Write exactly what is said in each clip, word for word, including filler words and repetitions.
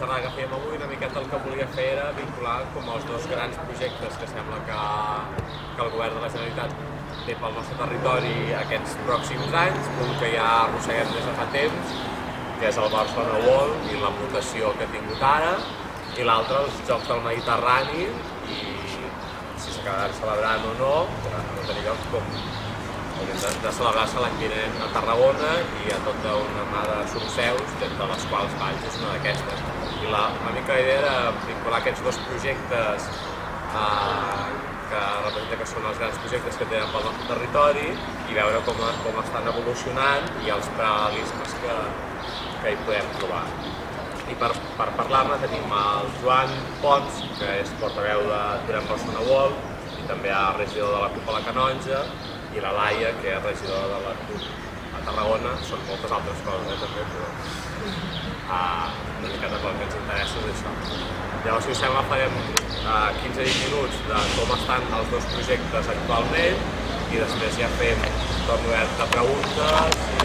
xerrada que fèiem avui, una miqueta el que volia fer era vincular com els dos grans projectes que sembla que, que el govern de la Generalitat té pel nostre territori aquests pròxims anys, un que ja arrosseguem des de fa temps, que és el Barcelona World i la mutació que ha tingut ara, i l'altre els Jocs del Mediterrani, i si s'acabaran celebrant o no, no tenir lloc com de, de celebrar-se l'any vinent a Tarragona i a tota una mà de subseus, de les quals Valls és una d'aquestes. I la, una mica la idea era vincular aquests dos projectes eh, que representa que són els grans projectes que tenen pel nostre territori i veure com, com estan evolucionant i els paral·lelismes que, que hi podem trobar. I per, per parlar-ne tenim el Joan Pons, que és portaveu de Tirem Barcelona World i també ha regidor de la CUP a la Canonja, i la Laia, que és regidora de la CUP a Tarragona. Són moltes altres coses, eh, també, però uh, una miqueta pel que ens interessa és això. Llavors, si us sembla, farem uh, quinze a vint minuts de com estan els dos projectes actualment i després ja fem torn obert de preguntes i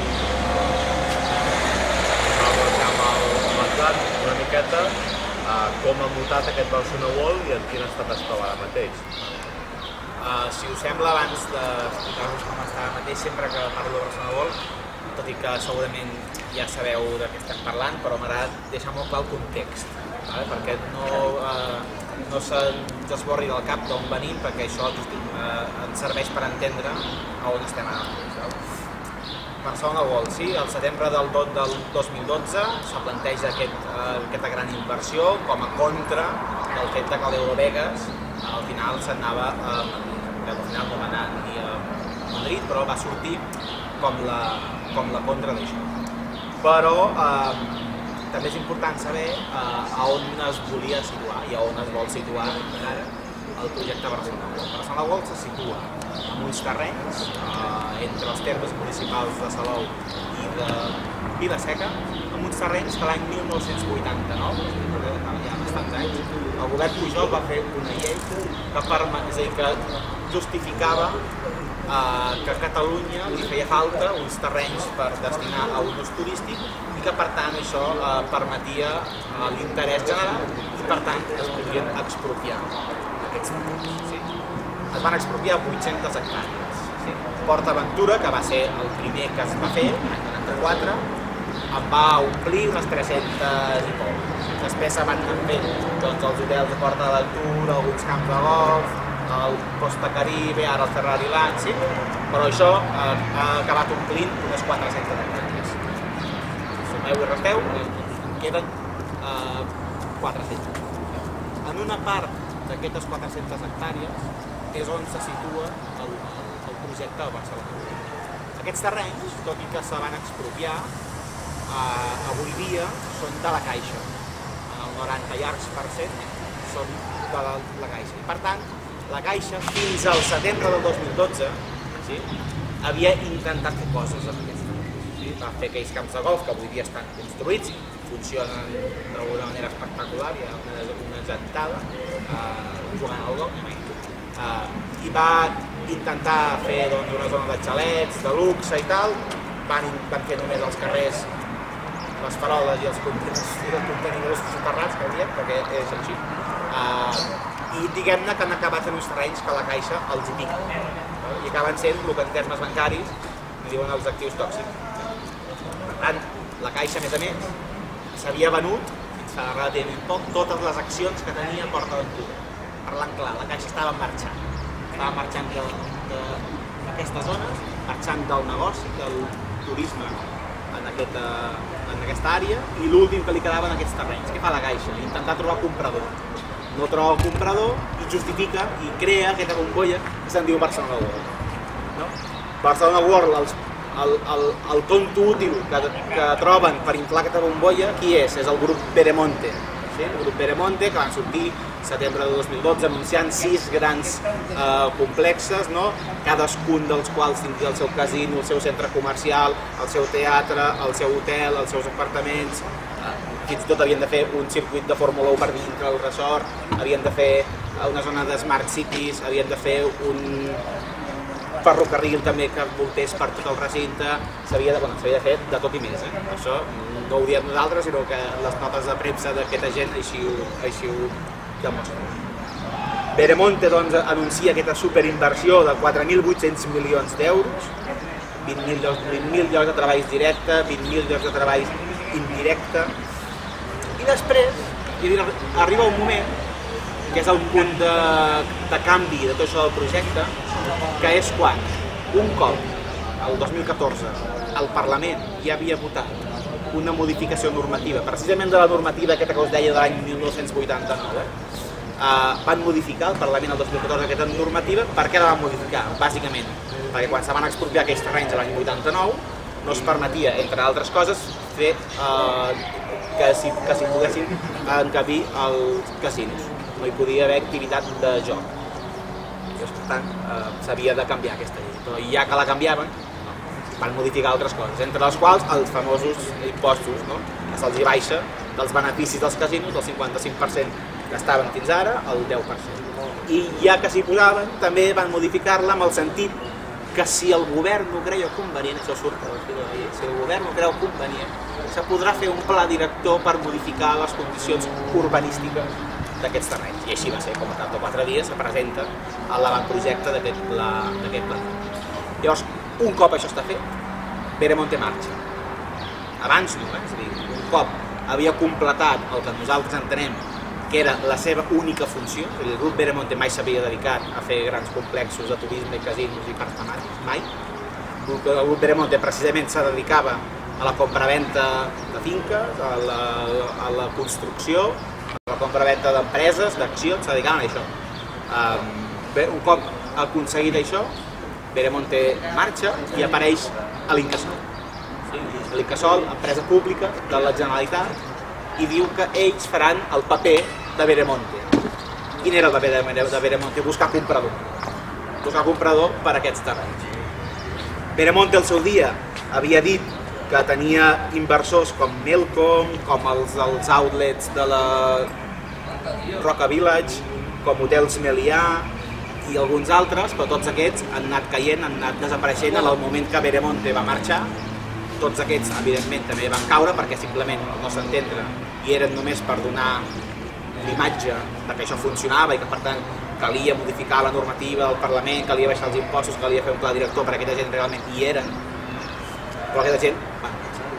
nosaltres ja amb el, amb el Joan una miqueta uh, com ha mutat aquest Barcelona World i en quin estat es troba ara mateix. Uh, si us sembla, abans d'explicar-vos com està ara mateix, sempre que parlo de Barcelona World, tot i que segurament ja sabeu de què estem parlant, però m'agrada deixar molt clar el context, vale? Perquè no, uh, no se'ns esborri del cap d'on venim, perquè això uh, ens serveix per entendre a on estem ara mateix. Barcelona World, sí, al setembre del, del dos mil dotze se planteja aquest, uh, aquesta gran inversió com a contra del fet que l'Eurovegas al final s'anava a Madrid, que al final no va anar ni a Madrid, però va sortir com la, com la contra d'això. Però eh, també és important saber eh, a on es volia situar i a on es vol situar ara el projecte Barcelona World. Barcelona World se situa en uns terrenys eh, entre els termes municipals de Salou i de Vila-seca, amb uns terrenys que l'any mil nou-cents vuitanta-nou, ja ha bastants anys, el govern Pujol va fer una llei que, permet, és a dir, que justificava eh, que a Catalunya li feia falta uns terrenys per destinar a un ús turístic i que per tant això eh, permetia eh, l'interès general i per tant es podien expropiar aquests terrenys. Sí. Es van expropiar vuit-centes hectàrees. Sí. Port Aventura, que va ser el primer que es va fer, l'any noranta-quatre, en va omplir unes tres-centes i poc. Després se van fer doncs, els hotels de Port Aventura, alguns camps de golf, el Costa Caribe, ara el Ferrari Land, sí? Però això eh, ha acabat omplint unes quatre-centes hectàrees. Sumeu i resteu, en queden eh, quatre-centes. En una part d'aquestes quatre-centes hectàrees és on se situa el, el projecte de Barcelona. Aquests terrenys, tot i que se van expropiar, eh, avui dia són de la Caixa. El noranta llargs per cent són de la, la Caixa. I per tant, la Caixa, fins al setembre del dos mil dotze, sí, havia intentat fer coses amb aquests terrenys. Sí? Va fer aquells camps de golf que avui dia estan construïts, funcionen d'alguna manera espectacular, hi ha una, una gentada eh, jugant al golf, eh, i va intentar fer doncs, una zona de xalets, de luxe i tal, van, van fer només els carrers, les faroles i els contenidors soterrats, que diem, perquè és així. Uh, I diguem-ne que han acabat en uns terrenys que la Caixa els hi pica. No? I acaben sent el que en termes bancaris li diuen els actius tòxics. Per tant, la Caixa, a més a més, s'havia venut, fins fa relativament poc, totes les accions que tenia Port Aventura. Parlant clar, la Caixa estava marxant. Estava marxant d'aquestes zones, marxant del negoci, del turisme en aquesta, en aquesta àrea, i l'últim que li quedava en aquests terrenys. Què fa la Caixa? Intentar trobar comprador. No troba el comprador i justifica i crea aquesta bombolla que se'n diu Barcelona World. No? Barcelona World, els, el, el, el tonto útil que, que troben per inflar aquesta bombolla, qui és? És el grup Veremonte. Sí? El grup Veremonte, que van sortir setembre de dos mil dotze anunciant sis grans eh, complexes, no? Cadascun dels quals tindria el seu casino, el seu centre comercial, el seu teatre, el seu hotel, els seus apartaments, eh, fins i tot havien de fer un circuit de Fórmula u per dintre el resort, havien de fer una zona de Smart Cities, havien de fer un ferrocarril també que voltés per tot el recinte, s'havia de, bueno, de fer de tot i més. Eh? Això no ho diem nosaltres, sinó que les notes de premsa d'aquesta gent així ho, així ho demostren. Veremonte doncs, anuncia aquesta superinversió de quatre mil vuit-cents milions d'euros, vint mil llocs de treballs directe, vint mil llocs de treballs indirecte, i després arriba un moment, que és el punt de, de canvi de tot això del projecte, que és quan, un cop, el dos mil catorze, el Parlament ja havia votat una modificació normativa, precisament de la normativa aquesta que us deia de l'any mil nou-cents vuitanta-nou, eh? Uh, van modificar el Parlament el dos mil catorze aquesta normativa. Per què la van modificar? Bàsicament perquè quan se van expropiar aquells terrenys l'any vuitanta-nou no es permetia, entre altres coses, fer uh, que s'hi que s'hi poguessin encabir els casinos. No hi podia haver activitat de joc. Per tant, uh, s'havia de canviar aquesta llei. Però ja que la canviaven, van modificar altres coses, entre les quals els famosos impostos, no? Que se'ls hi baixa dels beneficis dels casinos del cinquanta-cinc per cent que estaven fins ara al deu per cent. I ja que s'hi posaven, també van modificar-la amb el sentit que si el govern no creia convenient, això surt a l'article de llei, si el govern no creu convenient, se podrà fer un pla director per modificar les condicions urbanístiques d'aquests terrenys. I així va ser, com a tant de quatre dies, se presenta a l'avantprojecte d'aquest pla, d'aquest pla. Llavors, un cop això està fet, Veremonte marxa. Abans no, eh? És a dir, un cop havia completat el que nosaltres entenem que era la seva única funció. El grup Veremonte mai s'havia dedicat a fer grans complexos de turisme, casinos i parcs temàtics, mai. El grup Veremonte precisament se dedicava a la compraventa de finques, a la, a la construcció, a la compraventa d'empreses, d'accions, se dedicaven a això. Um, bé, un cop aconseguit això, Veremonte marxa i apareix a l'Incasòl. Sí? L'Incasòl, empresa pública de la Generalitat, i diu que ells faran el paper de Veremonte. Quin era el paper de Veremonte? Buscar comprador. Buscar comprador per a aquests terrenys. Veremonte al seu dia havia dit que tenia inversors com Melcom, com els, els outlets de la Roca Village, com Hotels Melià i alguns altres, però tots aquests han anat caient, han anat desapareixent en el moment que Veremonte va marxar. Tots aquests, evidentment, també van caure perquè simplement, al nostre entendre, i eren només per donar l'imatge que això funcionava i que, per tant, calia modificar la normativa del Parlament, calia baixar els impostos, calia fer un pla director perquè aquesta gent realment hi eren. Però aquesta gent van marxar.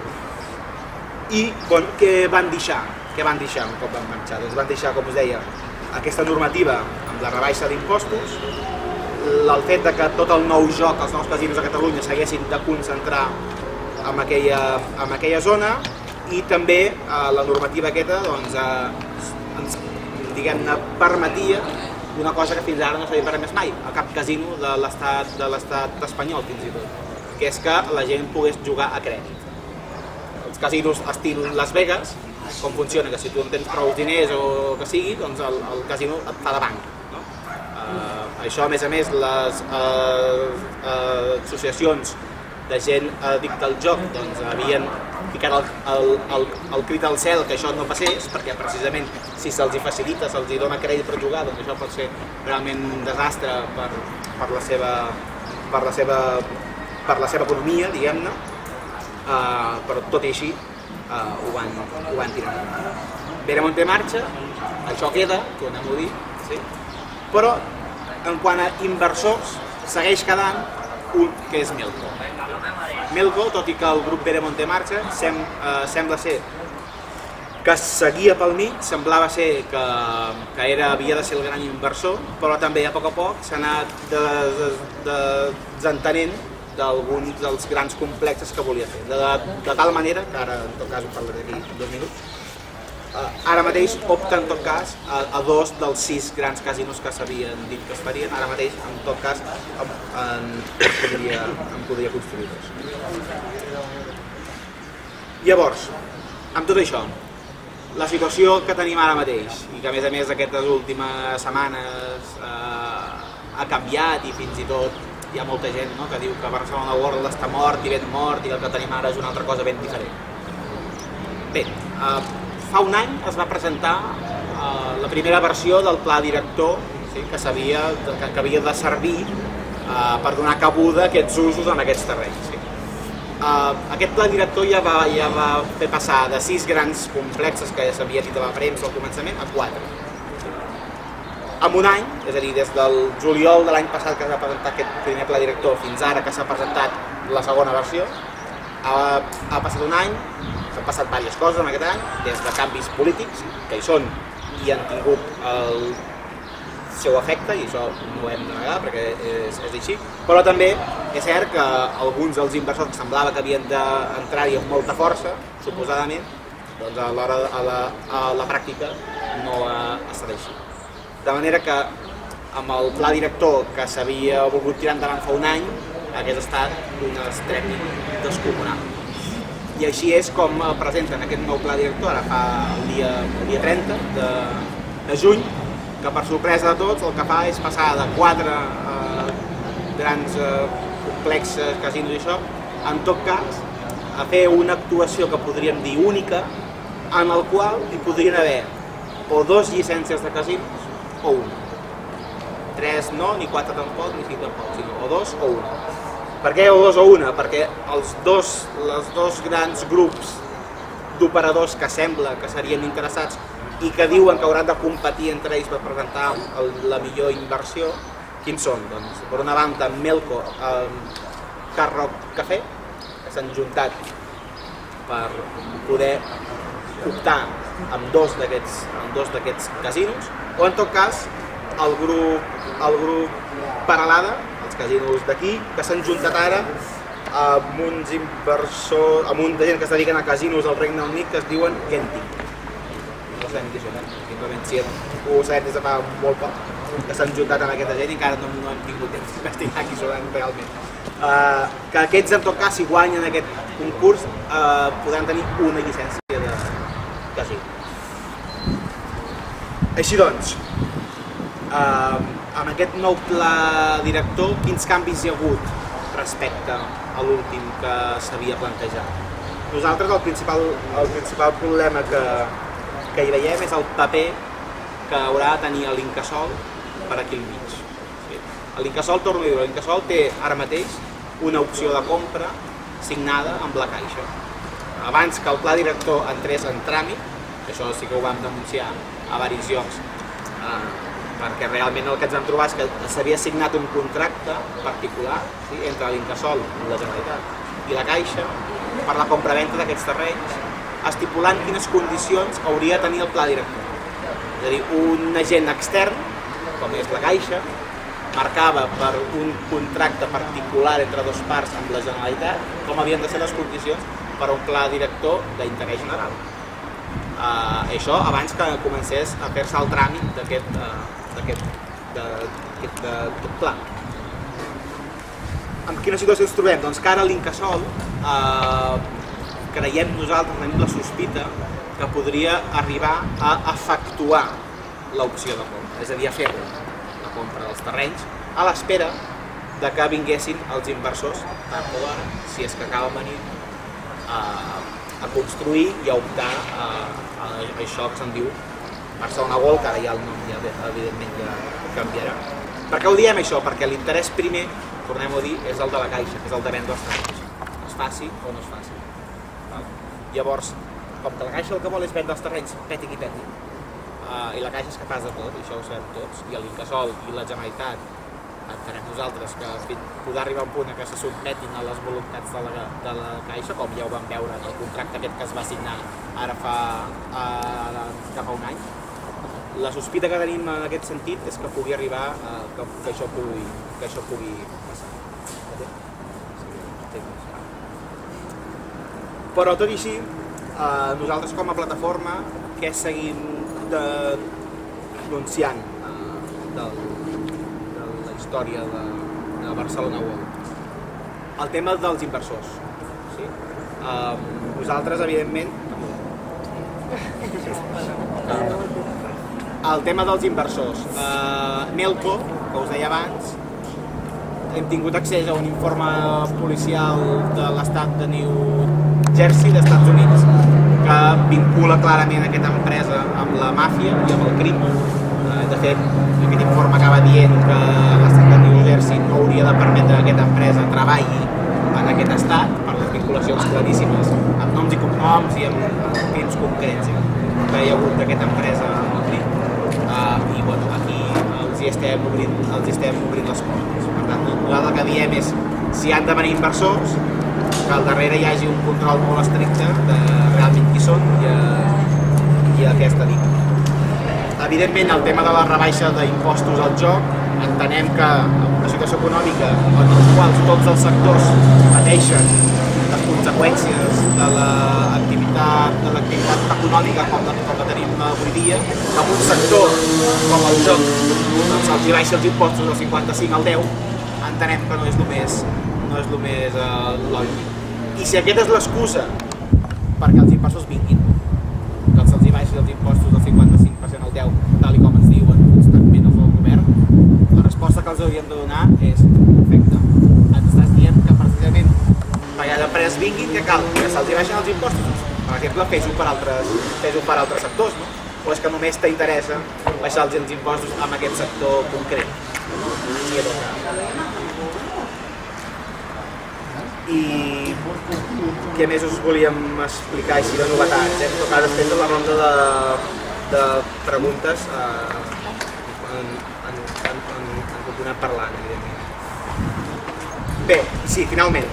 I, bueno, què van deixar? Què van deixar un cop van marxar? Doncs van deixar, com us deia, aquesta normativa amb la rebaixa d'impostos, el fet que tot el nou joc, els nous casinos a Catalunya s'haguessin de concentrar en aquella, en aquella zona, i també eh, la normativa aquesta doncs, eh, ens diguem-ne permetia una cosa que fins ara no s'havia permès mai a cap casino de l'estat de l'estat espanyol, fins i tot, que és que la gent pogués jugar a crèdit. Els casinos estil Las Vegas, com funciona, que si tu no tens prou diners o que sigui, doncs el, el casino et fa de banc. No? Eh, això, a més a més, les eh, eh, associacions de gent addicta al joc doncs, havien ficat el, el, el, el crit al cel que això no passés, perquè precisament si se'ls hi facilita, se'ls hi dona crèdit per jugar, doncs això pot ser realment un desastre per, per, la, seva, per, la, seva, per la seva economia, diguem-ne, uh, però tot i així uh, ho, van, ho van tirar. Veremonte marxa, això queda, tornem-ho a dir, sí? Però en quant a inversors, segueix quedant un que és Melco. Melco, tot i que el grup Veremonte marxa, sem, eh, sembla ser que seguia pel mig, semblava ser que, que era, havia de ser el gran inversor, però també a poc a poc s'ha anat de, de, de, desentenent d'alguns dels grans complexes que volia fer. De, de tal manera, que ara en tot cas ho parlaré d'aquí dos minuts, Uh, ara mateix opta en tot cas a, a dos dels sis grans casinos que s'havien dit que es farien, ara mateix en tot cas en, en, podria, en podria construir dos. Llavors, amb tot això, la situació que tenim ara mateix i que a més a més aquestes últimes setmanes uh, ha canviat i fins i tot hi ha molta gent, no?, que diu que Barcelona World està mort i ben mort i el que tenim ara és una altra cosa ben diferent. Bé, uh, fa un any es va presentar uh, la primera versió del pla director, sí, que, sabia, que, que havia de servir per donar cabuda a aquests usos en aquests terrenys. Aquest pla director ja va fer passar de sis grans complexes que ja s'havia dit a la premsa al començament a quatre. En un any, és a dir, des del juliol de l'any passat que es va presentar aquest primer pla director fins ara que s'ha presentat la segona versió, ha passat un any, s'han passat diverses coses en aquest any, des de canvis polítics, que hi són i han tingut el seu efecte, i això no ho hem de negar perquè és així, però també és cert que alguns dels inversors que semblava que havien d'entrar-hi amb molta força, suposadament, doncs a l'hora a la pràctica no ha estat així. De manera que amb el pla director que s'havia volgut tirar endavant fa un any, hagués estat un estrèpit descomunal. I així és com presenten aquest nou pla director, ara fa el dia trenta de juny, que per sorpresa de tots el que fa és passar de quatre grans complexes, casinos i això, en tot cas, a fer una actuació que podríem dir única, en el qual hi podrien haver o dos llicències de casinos o una. Tres no, ni quatre tampoc, ni cinc tampoc, sinó o dos o una. Per què o dos o una? Perquè els dos, els dos grans grups d'operadors que sembla que serien interessats i que diuen que hauran de competir entre ells per presentar la millor inversió, quins són? Doncs, per una banda, Melco, Hard Rock Café, que s'han juntat per poder optar amb dos d'aquests casinos, o en tot cas, el grup Paralada, els casinos d'aquí, que s'han juntat ara amb uns inversors, amb un de gent que es dediquen a casinos del Regne Unit que es diuen Genting. No sabem què són, simplement si ho sabem des de fa molt poc, que s'han juntat amb aquesta gent i encara no hem tingut temps d'investigar qui són realment. Que aquests, en tot cas, si guanyen aquest concurs, podran tenir una llicència de casino. Així doncs, amb aquest nou pla director, quins canvis hi ha hagut respecte a l'últim que s'havia plantejat? Nosaltres el principal problema que que hi veiem és el paper que haurà de tenir l'Incasòl per aquí al mig. L'Incasòl, torno a dir, l'Incasòl té ara mateix una opció de compra signada amb la Caixa. Abans que el pla director entrés en tràmit, això sí que ho vam denunciar a diversos llocs, perquè realment el que ens vam trobar és que s'havia signat un contracte particular entre l'Incasòl, la Generalitat i la Caixa per la compraventa d'aquests terrenys, estipulant quines condicions hauria de tenir el pla director. És a dir, un agent extern, com és la Caixa, marcava per un contracte particular entre dues parts amb la Generalitat com havien de ser les condicions per a un pla director d'interès general. Això abans que comencés a fer-se el tràmit d'aquest pla. En quina situació ens trobem? Doncs que ara l'Incasòl creiem nosaltres, tenim la sospita que podria arribar a efectuar l'opció de compra, és a dir, a fer la compra dels terrenys, a l'espera que vinguessin els inversors, tard o d'hora, si és que acaben venint, a construir i a optar a això que se'n diu Barcelona World, que ara ja el nom evidentment ja canviarà. Per què ho diem això? Perquè l'interès primer, tornem a dir, és el de la Caixa, és el de vendre els terrenys. Es faci o no es faci. Llavors, com que la Caixa el que vol és vendre els terrenys, peti qui peti, i la Caixa és capaç de tot, i això ho sabem tots, i l'Incasòl i la Generalitat, entenem nosaltres que podrà arribar a un punt que se sotmetin a les voluntats de la Caixa, com ja ho vam veure en el contracte aquest que es va signar ara fa cap a un any. La sospita que tenim en aquest sentit és que pugui arribar que això pugui passar. Però tot i així, nosaltres com a plataforma, què seguim denunciant de la història de Barcelona World? El tema dels inversors. Nosaltres, evidentment, el tema dels inversors. Melco, que us deia abans, hem tingut accés a un informe policial de l'estat de New Jersey, dels Estats Units, que vincula clarament aquesta empresa amb la màfia i amb el crim. De fet, aquest informe acaba dient que l'estat de New l'Exèrcit no hauria de permetre que aquesta empresa treballi en aquest estat per les vinculacions claríssimes amb noms i cognoms i amb fins concrets que hi ha hagut d'aquesta empresa a Madrid. Uh, I bueno, aquí els hi estem obrint, els hi estem obrint les portes. Per tant, nosaltres el que diem és si han de venir inversors, que al darrere hi hagi un control molt estricte de realment qui són i, uh, i a què es dediquen. Evidentment, el tema de la rebaixa d'impostos al joc, entenem que en una situació econòmica en els quals tots els sectors pateixen les conseqüències de l'activitat de l'activitat econòmica com la, com la tenim avui dia, en un sector com el joc doncs els baixa els impostos del cinquanta-cinc al deu, entenem que no és el més, no és el més uh, lògic. I si aquesta és l'excusa perquè els inversors vinguin, que se'ls baixi els impostos del cinquanta-cinc per cent al deu, tal com ens diuen constantment els del govern, la resposta que els hauríem de donar és perfecte. Ens estàs dient que precisament perquè les empreses vinguin, que cal? Que se'ls baixen els impostos? Per exemple, fes-ho per, altres, fes-ho per altres sectors, no? O és que només t'interessa baixar-los els impostos en aquest sector concret? Sí, és el cas. I què més us volíem explicar així de novetats? Eh? En tot cas, després de la ronda de, de preguntes eh, en, en, en, en, en continuem parlant, evidentment. Bé, sí, finalment,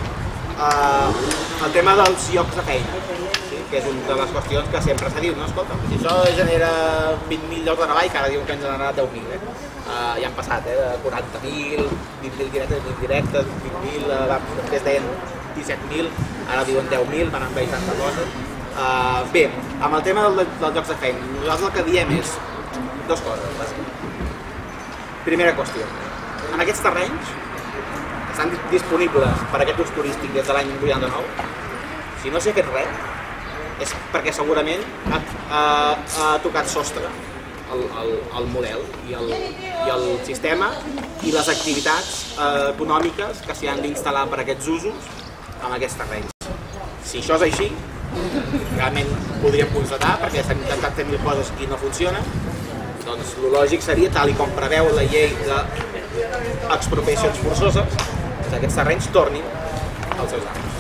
eh, el tema dels llocs de feina, sí? Que és una de les qüestions que sempre s'ha dit, no? Escolta, si això genera vint mil llocs de treball, que ara diuen que han generat deu mil, eh? Uh, ja han passat, eh, de quaranta mil, vint mil directes, vint directes, vint mil, uh, després deien disset mil, ara diuen deu mil, van envair tanta cosa. Uh, bé, amb el tema del, dels llocs de feina, nosaltres el que diem és dues coses. Primera qüestió, en aquests terrenys que estan disponibles per a aquest ús turístic des de l'any vuitanta-nou, si no s'ha fet res, és perquè segurament ha, ha, ha tocat sostre El, el, el model i el, i el sistema i les activitats eh, econòmiques que s'hi han d'instal·lar per a aquests usos en aquests terrenys. Si això és així, realment podríem constatar, perquè s'han intentat fer mil coses i no funciona, doncs el lògic seria, tal i com preveu la llei d'expropiacions forçoses, que aquests terrenys tornin als seus amos.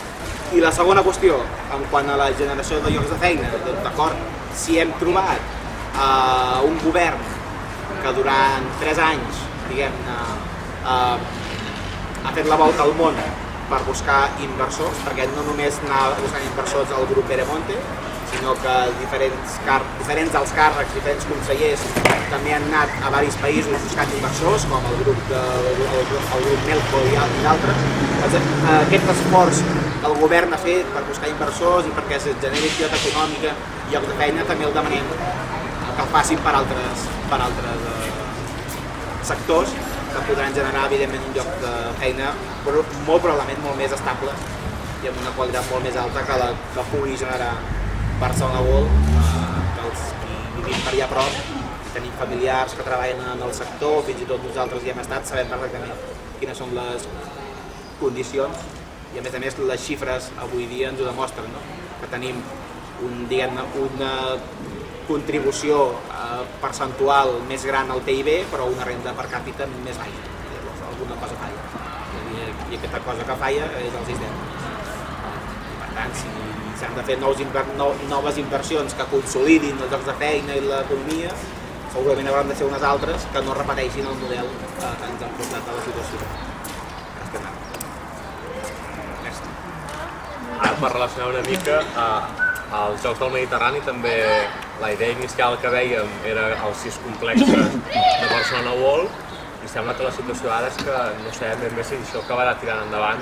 I la segona qüestió, en quant a la generació de llocs de feina, d'acord, si hem trobat Uh, un govern que durant tres anys, diguem-ne, uh, ha fet la volta al món per buscar inversors, perquè no només anava buscant inversors al grup Peremonte, sinó que diferents, car diferents dels càrrecs, diferents consellers també han anat a diversos països buscant inversors, com el grup, de, el, el, el grup Melco i d'altres. Aquest esforç que el govern ha fet per buscar inversors i perquè es generi activitat econòmica i llocs de feina també el demanem que el facin per altres, per altres eh, sectors que podran generar evidentment un lloc de feina però molt probablement molt més estable i amb una qualitat molt més alta que la que pugui generar Barcelona World, eh, que els qui vivim per allà a prop, tenim familiars que treballen en el sector, fins i tot nosaltres hi hem estat, sabem perfectament quines són les condicions i a més a més les xifres avui dia ens ho demostren, no? Que tenim un, diguem-ne, una contribució eh, percentual més gran al P I B, però una renda per càpita més baixa. Alguna cosa falla. I, i aquesta cosa que falla és el sistema. Per tant, si s'han de fer nous inver no, noves inversions que consolidin els llocs de feina i l'economia, segurament hauran de ser unes altres que no repeteixin el model que ens han portat a la situació que estem ara. Gràcies. Ara, per relacionar una mica, eh, als Jocs del Mediterrani també la idea inicial que vèiem era els sis complexes de Barcelona World i sembla que la situació ara és que no sabem ben bé si això acabarà tirant endavant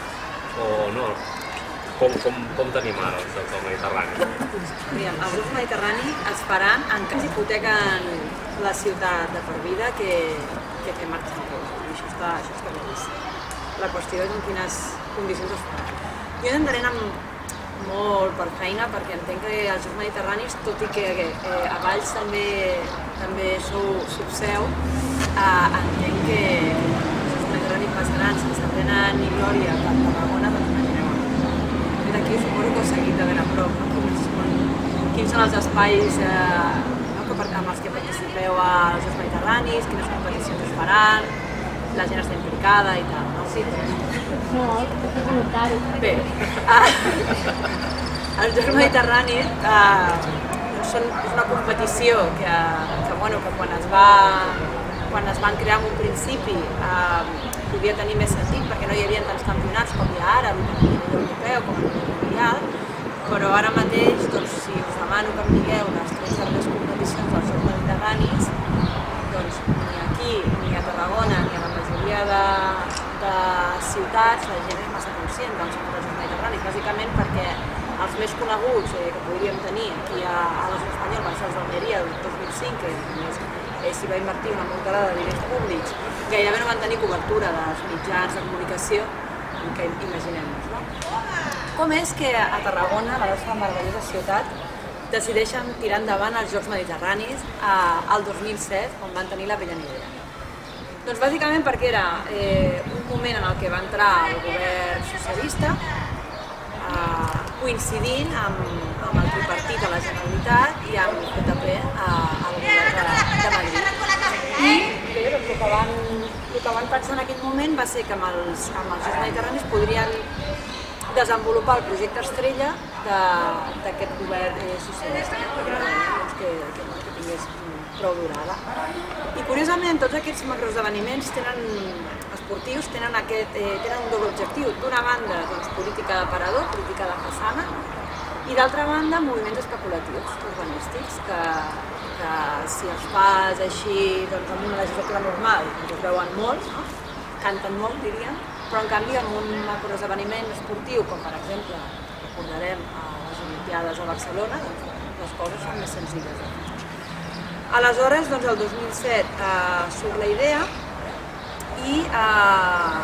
o no. Com, com, com tenim ara els Jocs del Mediterrani? Mira, els Jocs Mediterrani es faran en cas hipotequen la ciutat de per vida que, que té marxa en tot. I això està, això està bé vist. La qüestió és en quines condicions es faran. Jo intentaré anar amb molt per feina perquè entenc que els Jocs Mediterranis, tot i que eh, a Valls també, també sou subseu, eh, entenc que els Jocs Mediterranis passaran sense pena ni glòria per Tarragona, doncs imagineu. Des d'aquí suposo que heu seguit de ben a prop, no? Quins, quins són els espais eh, no? que, amb els que participeu als Jocs Mediterranis, quines competicions es faran, la gent està implicada i tal. No? Sí. No, és un comentari. Bé, uh, els Jocs Mediterranis uh, són, és una competició que, que, bueno, que quan, es va, quan es van crear en un principi uh, podia tenir més sentit perquè no hi havia tants campionats com hi ha ara, a nivell europeu com a nivell mundial, però ara mateix, doncs, si us demano que em digueu les tres darreres competicions dels Jocs Mediterranis, doncs ni aquí, ni a Tarragona, ni a la majoria de, de ciutats, la gent és massa conscient dels Jocs Mediterranis, bàsicament perquè els més coneguts eh, que podríem tenir aquí a, a l'estat espanyol van ser els d'Almeria el dos mil cinc, que només eh, s'hi va invertir una moltada de diners públics, gairebé no van tenir cobertura dels mitjans de comunicació que imaginem-nos. No? Com és que a Tarragona, la nostra meravellosa ciutat, decideixen tirar endavant els Jocs Mediterranis eh, el dos mil set, on van tenir la brillant idea? Doncs bàsicament perquè era eh, un moment en el que va entrar el govern socialista, eh, coincidint amb, amb el tripartit a la Generalitat i amb el P T P al govern de, de Madrid. I bé, doncs, el, que van, el que van pensar en aquell moment va ser que amb els, amb els Jocs Mediterranis podrien desenvolupar el projecte estrella d'aquest govern eh, socialista, que, doncs, que, que, que tingués prou durada. I curiosament tots aquests macroesdeveniments tenen, esportius tenen, aquest, eh, tenen un doble objectiu. D'una banda, doncs, política d'aparador, política de façana, i d'altra banda, moviments especulatius, urbanístics, que, que si els fas així doncs, amb una legislatura normal, doncs es veuen molt, no? Canten molt, diríem, però en canvi amb un macroesdeveniment esportiu, com per exemple, recordarem a les Olimpiades a Barcelona, doncs, les coses són més senzilles. Aleshores, doncs, el dos mil set eh, surt la idea i eh,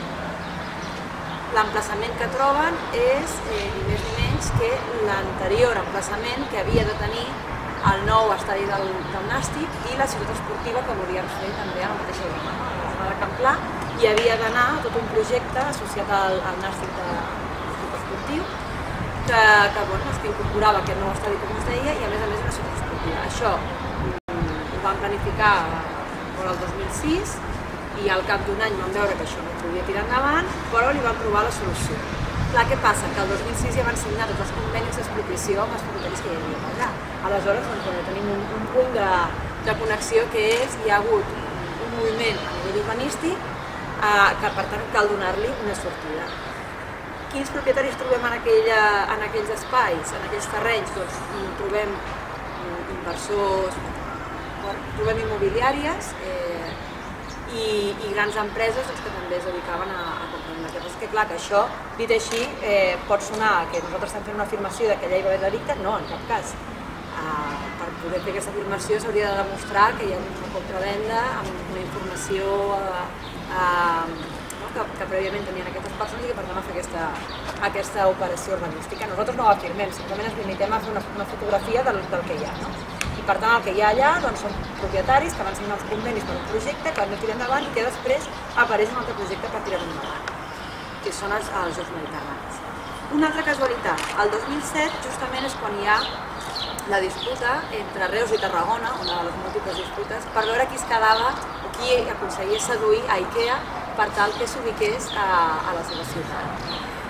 l'emplaçament que troben és eh, ni més ni menys que l'anterior emplaçament que havia de tenir el nou estadi del, del Nàstic i la ciutat esportiva que volien fer també a la mateixa zona, a la zona de Can Pla, i havia d'anar tot un projecte associat al, al Nàstic de l'Institut Esportiu que, que, bueno, que incorporava aquest nou estadi, com us deia, i a més a més una ciutat esportiva. Això ho van planificar el dos mil sis i al cap d'un any van veure que això no podia tirar endavant, però li van trobar la solució. Clar, què passa? Que el dos mil sis ja van signar tots els convenis d'expropiació amb els propietaris que hi havia allà. Aleshores, doncs, tenim un, un punt de, de connexió que és hi ha hagut un moviment a nivell urbanístic eh, que, per tant, cal donar-li una sortida. Quins propietaris trobem en, aquella, en aquells espais, en aquells terrenys? Doncs trobem inversors, bueno, trobem immobiliàries eh, i, i grans empreses doncs, que també es dedicaven a, a comprar. El que passa és que, clar, que això, dit així, eh, pot sonar que nosaltres estem fent una afirmació de que allà hi va haver delicte. No, en cap cas. Eh, per poder fer aquesta afirmació s'hauria de demostrar que hi ha una compravenda amb una informació eh, eh, no, que, que prèviament tenien aquestes persones i que per tant va fer aquesta, aquesta operació urbanística. Nosaltres no ho afirmem, simplement ens limitem a fer una, una fotografia del, del que hi ha. No? I per tant el que hi ha allà doncs, són propietaris que van signar els convenis per un projecte que no tiren endavant i que després apareix un altre projecte per tirar endavant, que són els, els Jocs Mediterranis. Una altra casualitat, el dos mil set justament és quan hi ha la disputa entre Reus i Tarragona, una de les múltiples disputes, per veure qui es quedava o qui aconseguia seduir a IKEA per tal que s'ubiqués a, a la seva ciutat.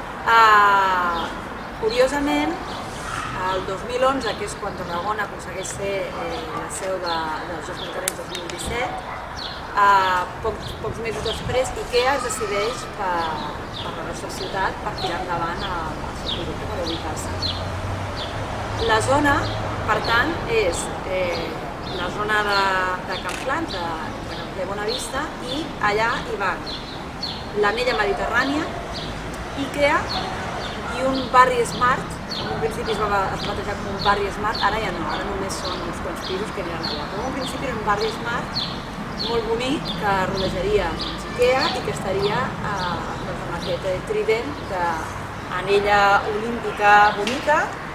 Uh, curiosament, el dos mil onze, que és quan Tarragona aconsegueix ser eh, la seu de, dels Jocs Mediterranis dos mil disset, eh, pocs, pocs mesos després IKEA es decideix per, per la nostra ciutat per tirar endavant el, el seu projecte per ubicar-se. La zona, per tant, és eh, la zona de, de Campplans, de, de Campller Bonavista, i allà hi van l'anella mediterrània, IKEA i un barri smart. En un principi es va, es va batejar com un barri smart, ara ja no, ara només són uns quants pisos que aniran allà. Però en un principi era un barri smart molt bonic que rodejaria IKEA i que estaria eh, doncs, amb aquest trident d'anella olímpica bonica,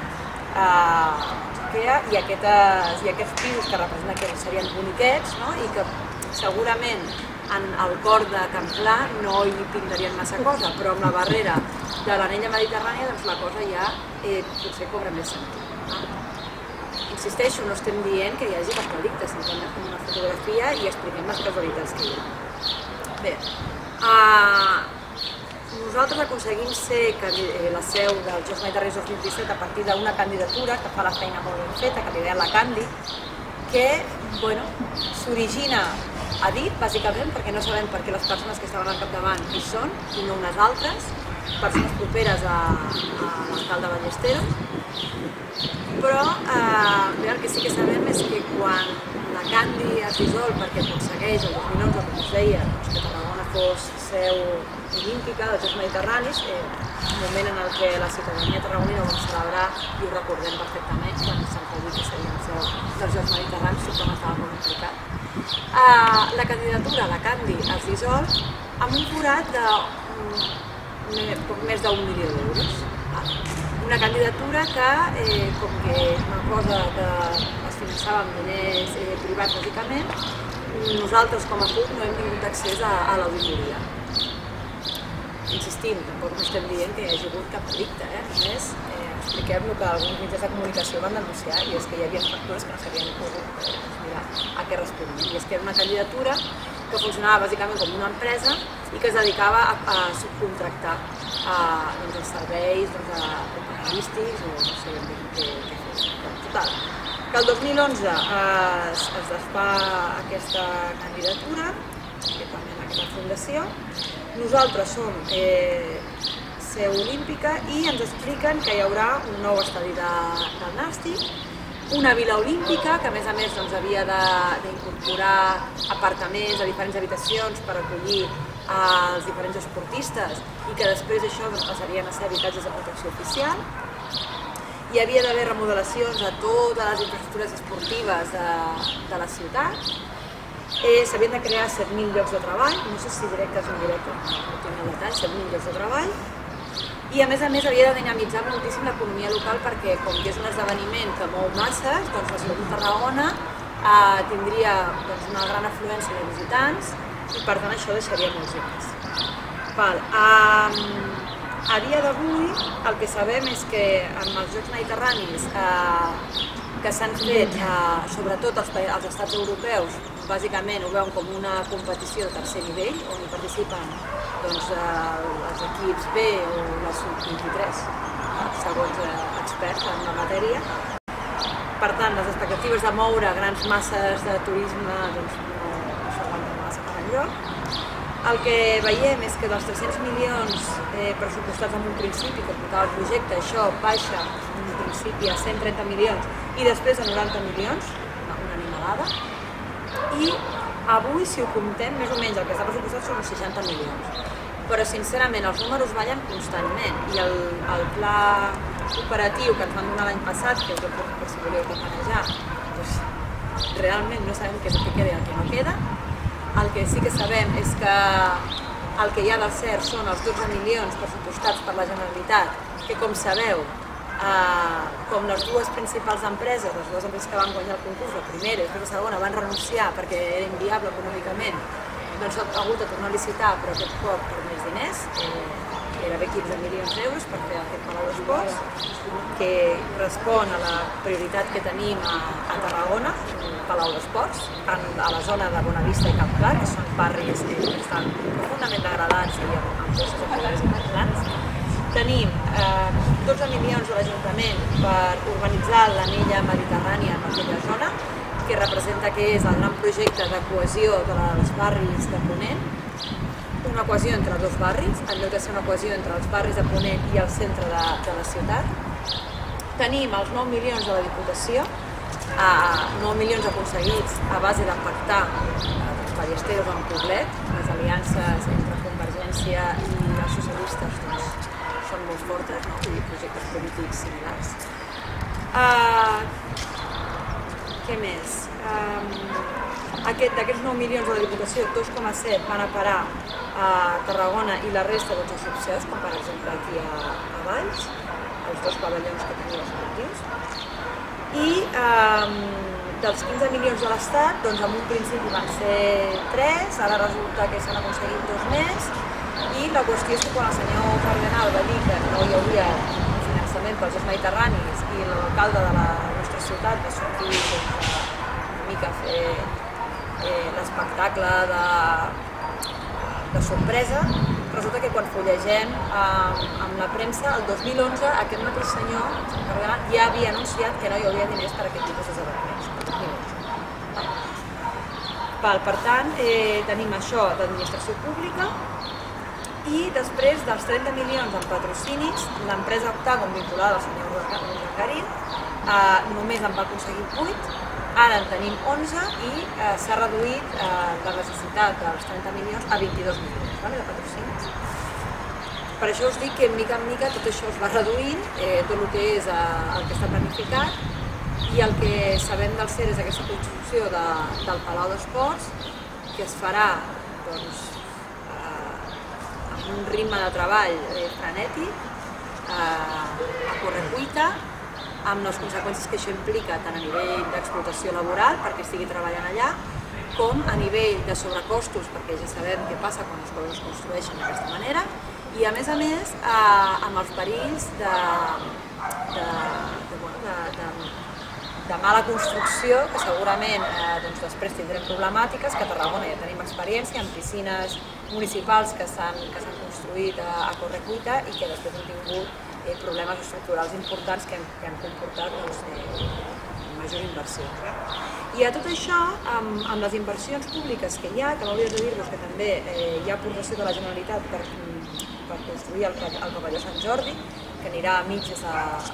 eh, IKEA i, aquestes, i aquests pisos que representen que serien boniquets, no? I que segurament en el cor de Can Pla no hi pintarien massa cosa, però amb la barrera de l'anella mediterrània doncs la cosa ja eh, potser cobra més sentit. No? Insisteixo, no estem dient que hi hagi cap delicte, simplement fem una fotografia i expliquem les casualitats que hi ha. Bé, uh, nosaltres aconseguim ser la seu dels Jocs Mediterranis dos mil disset a partir d'una candidatura que fa la feina molt ben feta, que li deien la Candy, que bueno, s'origina a dit, bàsicament, perquè no sabem per què les persones que estaven al capdavant hi són i no unes altres, persones properes a, a l'alcalde Ballesteros. Però eh, bé, el que sí que sabem és que quan la Candy es dissol perquè aconsegueix el dos mil onze, com us deia, doncs, que Tarragona fos seu olímpica dels Jocs Mediterranis, eh, un moment en el què la ciutadania tarragonina ho vam celebrar i ho recordem perfectament, quan se'ns va dir que seríem seu dels Jocs Mediterranis, tothom estava molt implicat. Eh, la candidatura, la Candy, es dissol amb un forat de mm, poc més d'un milió d'euros. Una candidatura que, eh, com que és una cosa que es finançava amb diners eh, privats bàsicament, nosaltres com a C U P no hem tingut accés a, a l'auditoria. Insistim, tampoc no estem dient que hi hagi hagut cap delicte, eh? Només eh, expliquem el que alguns mitjans de comunicació van denunciar, i és que hi havia factures que no s'havien pogut eh, mirar a què responien. I és que era una candidatura que funcionava bàsicament com una empresa i que es dedicava a, a subcontractar a, doncs, els serveis doncs, a periodístics o no sé ben bé què, què fer. Total, que el dos mil onze es, es desfà aquesta candidatura, que també en aquesta fundació. Nosaltres som eh, seu olímpica i ens expliquen que hi haurà un nou estadi de, del Nàstic, una vila olímpica que a més a més doncs, havia d'incorporar apartaments a diferents habitacions per acollir els diferents esportistes i que després això doncs, passarien a ser habitatges de protecció oficial. Hi havia d'haver remodelacions a totes les infraestructures esportives de, de la ciutat. Eh, S'havien de crear set mil llocs de treball, no sé si directes o indirectes, no tinc el detall, set mil llocs de treball. I a més a més havia de dinamitzar moltíssim l'economia local perquè com que és un esdeveniment que mou masses, doncs la ciutat de Tarragona eh, tindria doncs, una gran afluència de visitants i per tant això deixaria molts diners. Val. Eh, a dia d'avui el que sabem és que amb els Jocs Mediterranis eh, que s'han fet, eh, sobretot els, els estats europeus, bàsicament ho veuen com una competició de tercer nivell, on hi participen doncs, eh, els equips B o la sub vint-i-tres, segons eh, experts en la matèria. Per tant, les expectatives de moure grans masses de turisme doncs, no, no s'aguanten massa per enlloc. El que veiem és que dels tres-cents milions eh, pressupostats en un principi, que portava el projecte, això baixa en un principi a cent trenta milions i després a noranta milions, una, una animalada. I avui, si ho comptem, més o menys el que està pressupostat són uns seixanta milions. Però, sincerament, els números ballen constantment i el, el pla operatiu que ens van donar l'any passat, que us ho puc, per si voleu tapanejar, doncs, realment no sabem què és el que queda i el que no queda. El que sí que sabem és que el que hi ha del cert són els dotze milions pressupostats per la Generalitat, que, com sabeu, eh, com les dues principals empreses, les dues empreses que van guanyar el concurs, la primera i després la segona, van renunciar perquè era inviable econòmicament, doncs ha hagut de tornar a licitar, però aquest cop per més diners, eh, gairebé quinze milions d'euros per fer aquest Palau d'Esports, que respon a la prioritat que tenim a, a Tarragona, Palau d'Esports, a la zona de Bonavista i Campclar, que són barris que estan profundament degradats i amb costes de pobres importants. Tenim eh, dotze milions de l'Ajuntament per urbanitzar l'anella mediterrània en aquella zona, que representa que és el gran projecte de cohesió dels barris de Ponent, una cohesió entre dos barris, en lloc de ser una cohesió entre els barris de Ponent i el centre de, de la ciutat. Tenim els nou milions de la Diputació, eh, nou milions aconseguits a base de pactar els Ballesteros amb Poblet, les aliances entre Convergència i els socialistes doncs, són molt fortes, no? I projectes polítics similars. Eh, què més? Eh, Aquest, d'aquests nou milions de la Diputació, dos coma set van a parar a Tarragona i la resta doncs, a subseus, com per exemple aquí a, a Valls, els dos pavellons que tenia esportius. I eh, dels quinze milions de l'Estat, doncs en un principi van ser tres, ara resulta que s'han aconseguit dos més, i la qüestió és que quan el senyor Cardenal va dir que no hi hauria un finançament pels Jocs Mediterranis i l'alcalde de la nostra ciutat va sortir doncs, una mica a fer Eh, l'espectacle de, de sorpresa, resulta que quan fullegem amb la premsa, el dos mil onze aquest mateix senyor ja havia anunciat que no hi hauria diners per a aquest tipus d'esdeveniments. Per tant, tenim això d'administració pública i després dels trenta milions en patrocinis, l'empresa Octagon vinculada al senyor Urdangarín només en va aconseguir vuit, ara en tenim onze i s'ha reduït la necessitat dels trenta milions a vint-i-dos milions de patrocinis. Per això us dic que mica en mica tot això es va reduint, tot el que és el que està planificat, i el que sabem del C E R és aquesta construcció del Palau d'Esports, que es farà amb un ritme de treball frenètic, a correcuita, amb les conseqüències que això implica tant a nivell d'explotació laboral, perquè estigui treballant allà, com a nivell de sobrecostos, perquè ja sabem què passa quan les coses es construeixen d'aquesta manera, i a més a més amb els perills de de mala construcció, que segurament després tindrem problemàtiques, que a Tarragona ja tenim experiència amb piscines municipals que s'han construït a correcuita i que després han tingut problemes estructurals importants que han comportat majors inversions. I a tot això, amb les inversions públiques que hi ha, que m'hauria de dir-vos que també hi ha aportació de la Generalitat per construir el pavelló Sant Jordi, que anirà a mitges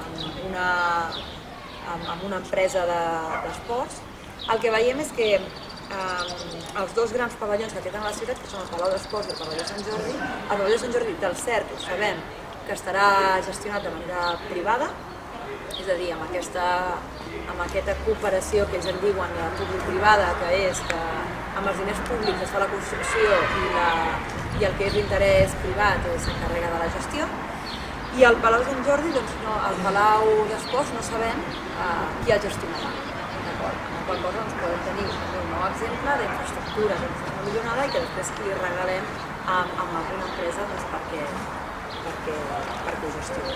amb una empresa d'esports, el que veiem és que els dos grans pavellons que queden a la ciutat, que són el Palau d'Esports i el pavelló Sant Jordi, el pavelló Sant Jordi del CERT, ho sabem, que estarà gestionat de manera privada, és a dir, amb aquesta cooperació que ells en diuen públic-privada, que és que amb els diners públics es fa la construcció i el que és l'interès privat s'encarrega de la gestió. I el Palau Sant Jordi, doncs no, el Palau d'Esports no sabem qui el gestionarà. Amb qual cosa doncs podem tenir un nou exemple d'infraestructura que ens és millorada i que després li regalem amb alguna empresa perquè ho gestioni.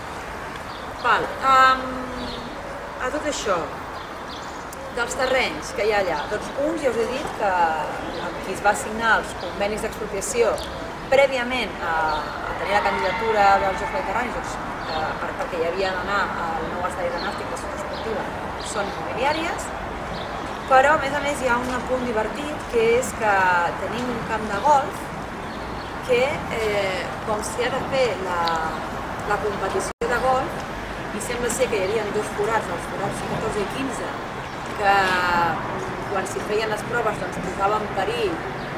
A tot això, dels terrenys que hi ha allà, doncs uns ja us he dit que amb qui es va signar els convenis d'expropiació prèviament a tenir la candidatura dels Jocs Mediterranis, perquè hi havia d'anar al nou estadi de nàutic de ciutat esportiva, són immobiliàries, però a més a més hi ha un punt divertit que és que tenim un camp de golf que, com s'hi ha de fer la competició de golf, i sembla ser que hi havia dos forats, els forats catorze i quinze, que quan s'hi feien les proves posaven en perill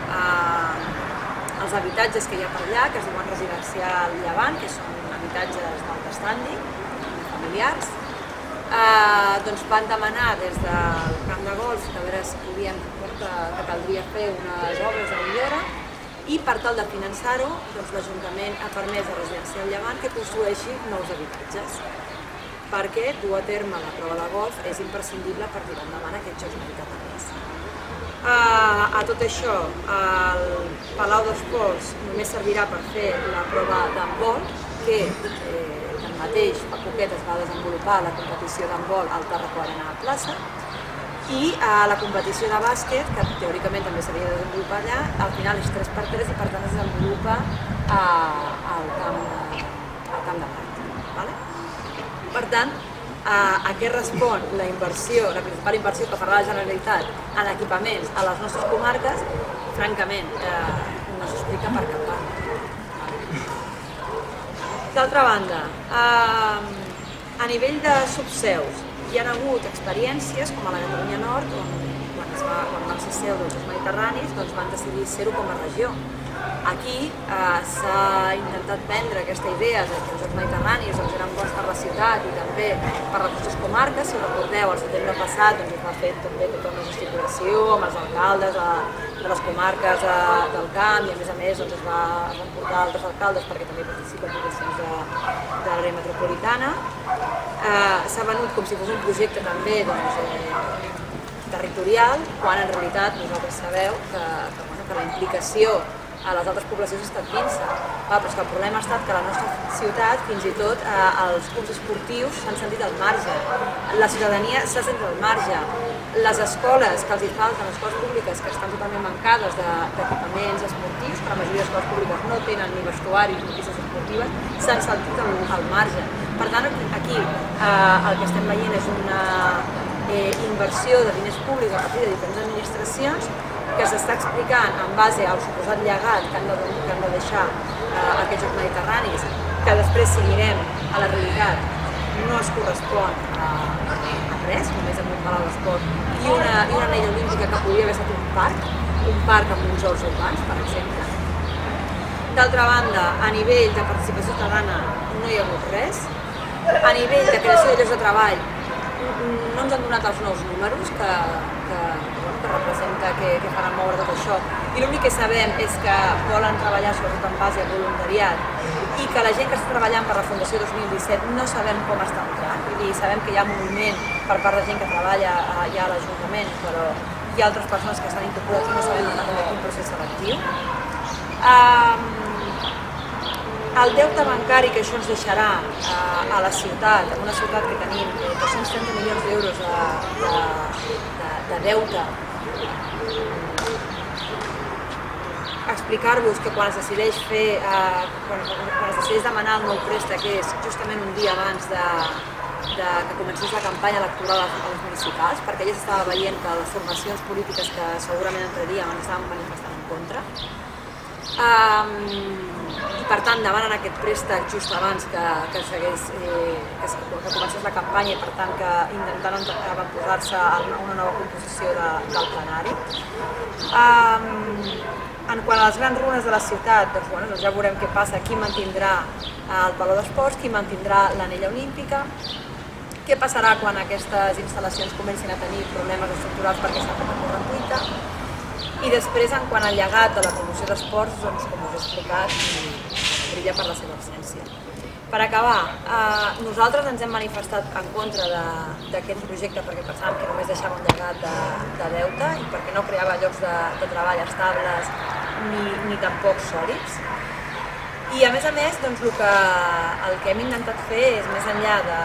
els habitatges que hi ha per allà, que es diuen residencial Llevant, que són habitatges d'alt standing, familiars, doncs van demanar des del camp de golf que a veure si podien, que caldria fer unes obres de millora, i per tal de finançar-ho, l'Ajuntament ha permès a Residencial Llevant que construeixi nous habitatges, perquè dur a terme la prova de golf és imprescindible per tirar endavant aquests Jocs Mediterranis. A tot això, el Palau d'Esports només servirà per fer la prova d'handbol, que tanmateix fa poquet es va desenvolupar la competició d'handbol al Tàrraco Arena Plaça, i la competició de bàsquet, que teòricament també s'havia de desenvolupar allà, al final és tres per tres i per tant es desenvolupa al camp de Mart. Per tant, a què respon la inversió, la principal inversió que farà la Generalitat en equipaments a les nostres comarques, francament, no s'explica per cap part. D'altra banda, a nivell de subseus, hi ha hagut experiències com a la Catalunya Nord, on quan van ser seu dels Jocs Mediterranis, van decidir ser-ho com a regió. Aquí s'ha intentat vendre aquesta idea que els Jocs Mediterranis eren bons per la ciutat i també per les nostres comarques. Si recordeu, el setembre passat es va fer també tota una gesticulació amb els alcaldes de les comarques del camp i a més a més es van portar altres alcaldes perquè també participen en votacions de l'àrea metropolitana. S'ha venut com si fos un projecte també territorial, quan en realitat vosaltres sabeu que la implicació a les altres poblacions ha estat minsa. Ah, però és que el problema ha estat que a la nostra ciutat, fins i tot, eh, els clubs esportius s'han sentit al marge. La ciutadania s'ha sentit al marge. Les escoles que els hi falten, les escoles públiques que estan totalment mancades d'equipaments esportius, que la majoria d'escoles públiques no tenen ni vestuaris ni pistes esportives, s'han sentit al, al marge. Per tant, aquí eh, el que estem veient és una eh, inversió de diners públics a partir de diferents administracions que s'està explicant en base al suposat llegat que han de, que han de deixar eh, aquests Jocs Mediterranis, que després, si mirem a la realitat, no es correspon a, a res, només amb un palau d'esport i una, i una anella olímpica que podria haver estat un parc, un parc amb uns horts urbans, per exemple. D'altra banda, a nivell de participació ciutadana no hi ha hagut res. A nivell de creació de llocs de treball, no ens han donat els nous números que, que, que representa que, que faran moure tot això. I l'únic que sabem és que volen treballar sobretot en base a voluntariat i que la gent que està treballant per la Fundació dos mil disset no sabem com està entrant. Vull dir, sabem que hi ha moviment per part de gent que treballa ja a l'Ajuntament, però hi ha altres persones que s'han incorporat i no sabem quin procés selectiu. Um, El deute bancari que això ens deixarà eh, a la ciutat, en una ciutat que tenim eh, dos-cents trenta milions d'euros de, de, de, de deute, explicar-vos que quan es decideix fer, eh, quan, quan es decideix demanar el nou préstec, que és justament un dia abans de, de que comencés la campanya electoral a les municipals, perquè ja s'estava veient que les formacions polítiques que segurament entraríem ens estaven manifestant en contra. Um, i per tant demanen aquest préstec just abans que, que, segueix, eh, que, que comencés la campanya i per tant que intentant avantposar-se a una nova composició de, del plenari. Um, en quant a les grans runes de la ciutat, doncs, bueno, doncs ja veurem què passa, qui mantindrà el Palau d'Esports, qui mantindrà l'anella olímpica, què passarà quan aquestes instal·lacions comencin a tenir problemes estructurals perquè s'han de córrer en cuita. I després, en quant al llegat de la promoció d'esports, doncs, com us he explicat, brilla per la seva absència. Per acabar, eh, nosaltres ens hem manifestat en contra d'aquest projecte perquè pensàvem que només deixava un llegat de, de deute i perquè no creava llocs de, de treball estables ni, ni tampoc sòlids. I a més a més, doncs, el, que, el que hem intentat fer és, més enllà de,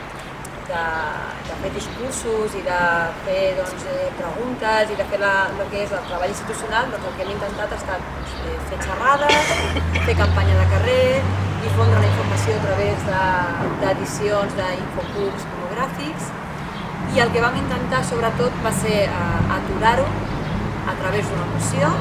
de, de fer discursos i de fer doncs, eh, preguntes i de fer la, el que és el treball institucional, doncs el que hem intentat ha estat doncs, fer xerrades, fer campanya de carrer, difondre la informació a través d'edicions de, d'infoclubs monogràfics, i el que vam intentar sobretot va ser eh, aturar-ho a través d'una moció